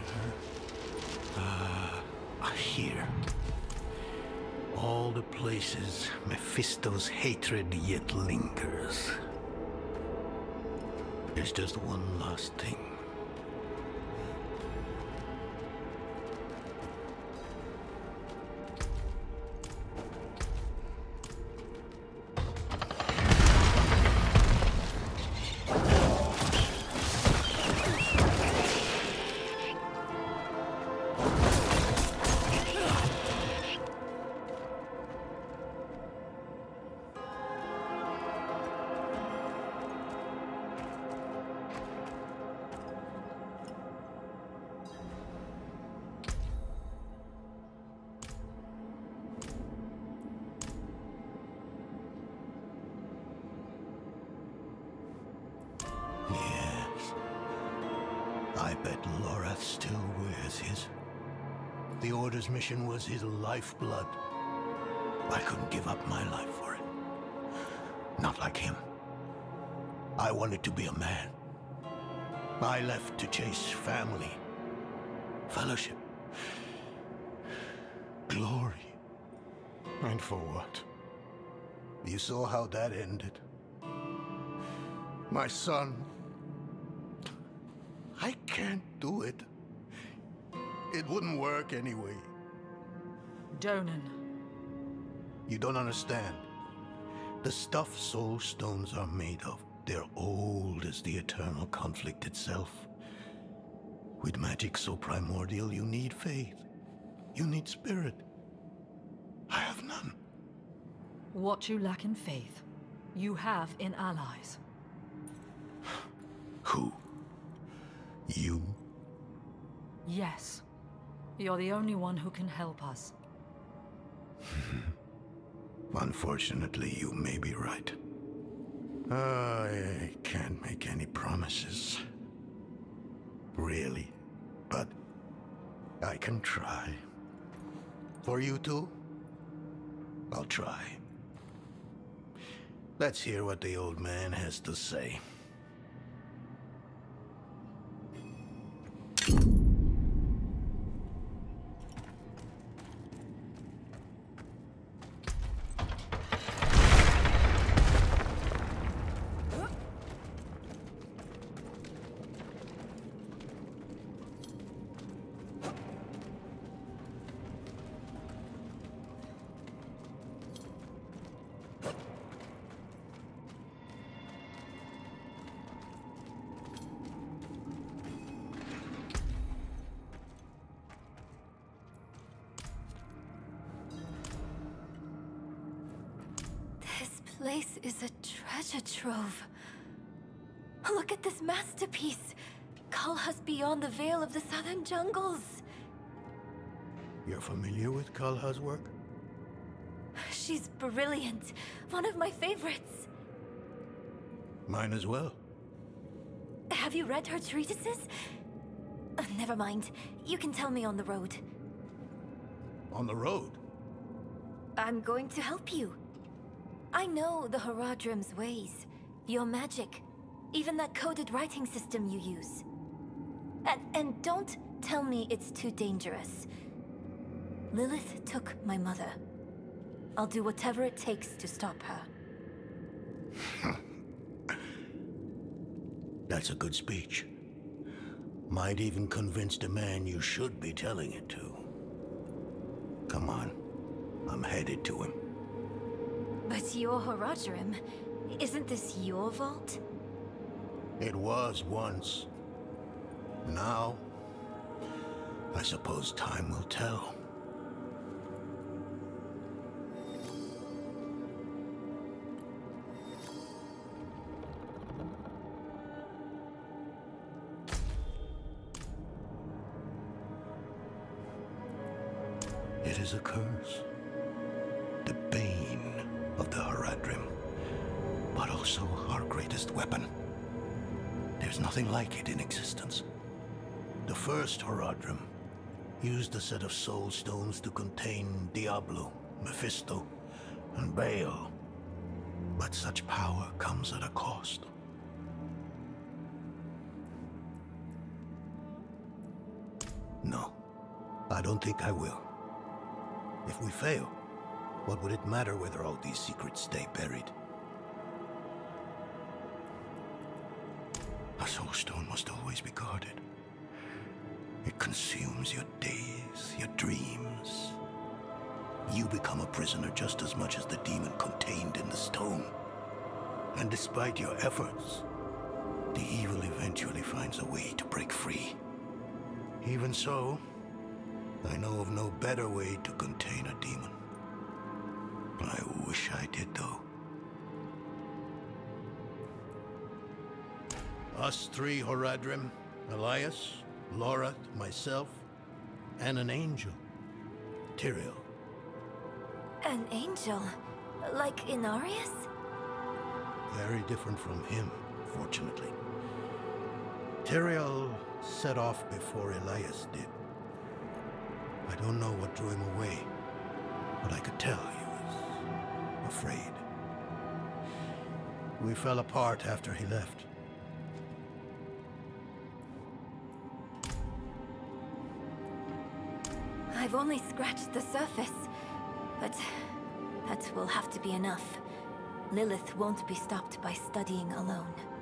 Here. All the places Mephisto's hatred yet lingers. There's just one last thing. I bet Lorath still wears his. The Order's mission was his lifeblood. I couldn't give up my life for it. Not like him. I wanted to be a man. I left to chase family, fellowship, glory. And for what? You saw how that ended. My son. I can't do it. It wouldn't work anyway. Donan. You don't understand. The stuff soul stones are made of, they're old as the eternal conflict itself. With magic so primordial, you need faith. You need spirit. I have none. What you lack in faith, you have in allies. Who? You? Yes. You're the only one who can help us. Unfortunately, you may be right. I can't make any promises. Really. But I can try. For you two, I'll try. Let's hear what the old man has to say. Place is a treasure trove. Look at this masterpiece. Kalha's beyond the veil of the southern jungles. You're familiar with Kalha's work? She's brilliant. One of my favorites. Mine as well. Have you read her treatises? Never mind. You can tell me on the road. On the road? I'm going to help you. I know the Horadrim's ways, your magic, even that coded writing system you use. And don't tell me it's too dangerous. Lilith took my mother. I'll do whatever it takes to stop her. That's a good speech. Might even convince the man you should be telling it to. Come on, I'm headed to him. But your Horadrim, isn't this your vault? It was once. Now, I suppose time will tell. It is a curse. The bane of the Horadrim, but also our greatest weapon. There's nothing like it in existence. The first Horadrim used a set of soul stones to contain Diablo, Mephisto, and Baal. But such power comes at a cost. No, I don't think I will. If we fail, what would it matter whether all these secrets stay buried? A soul stone must always be guarded. It consumes your days, your dreams. You become a prisoner just as much as the demon contained in the stone. And despite your efforts, the evil eventually finds a way to break free. Even so, I know of no better way to contain a demon. I wish I did, though. Us three, Horadrim, Elias, Lorath, myself, and an angel, Tyrael. An angel? Like Inarius? Very different from him, fortunately. Tyrael set off before Elias did. I don't know what drew him away, but I could tell he was afraid. We fell apart after he left. I've only scratched the surface, but that will have to be enough. Lilith won't be stopped by studying alone.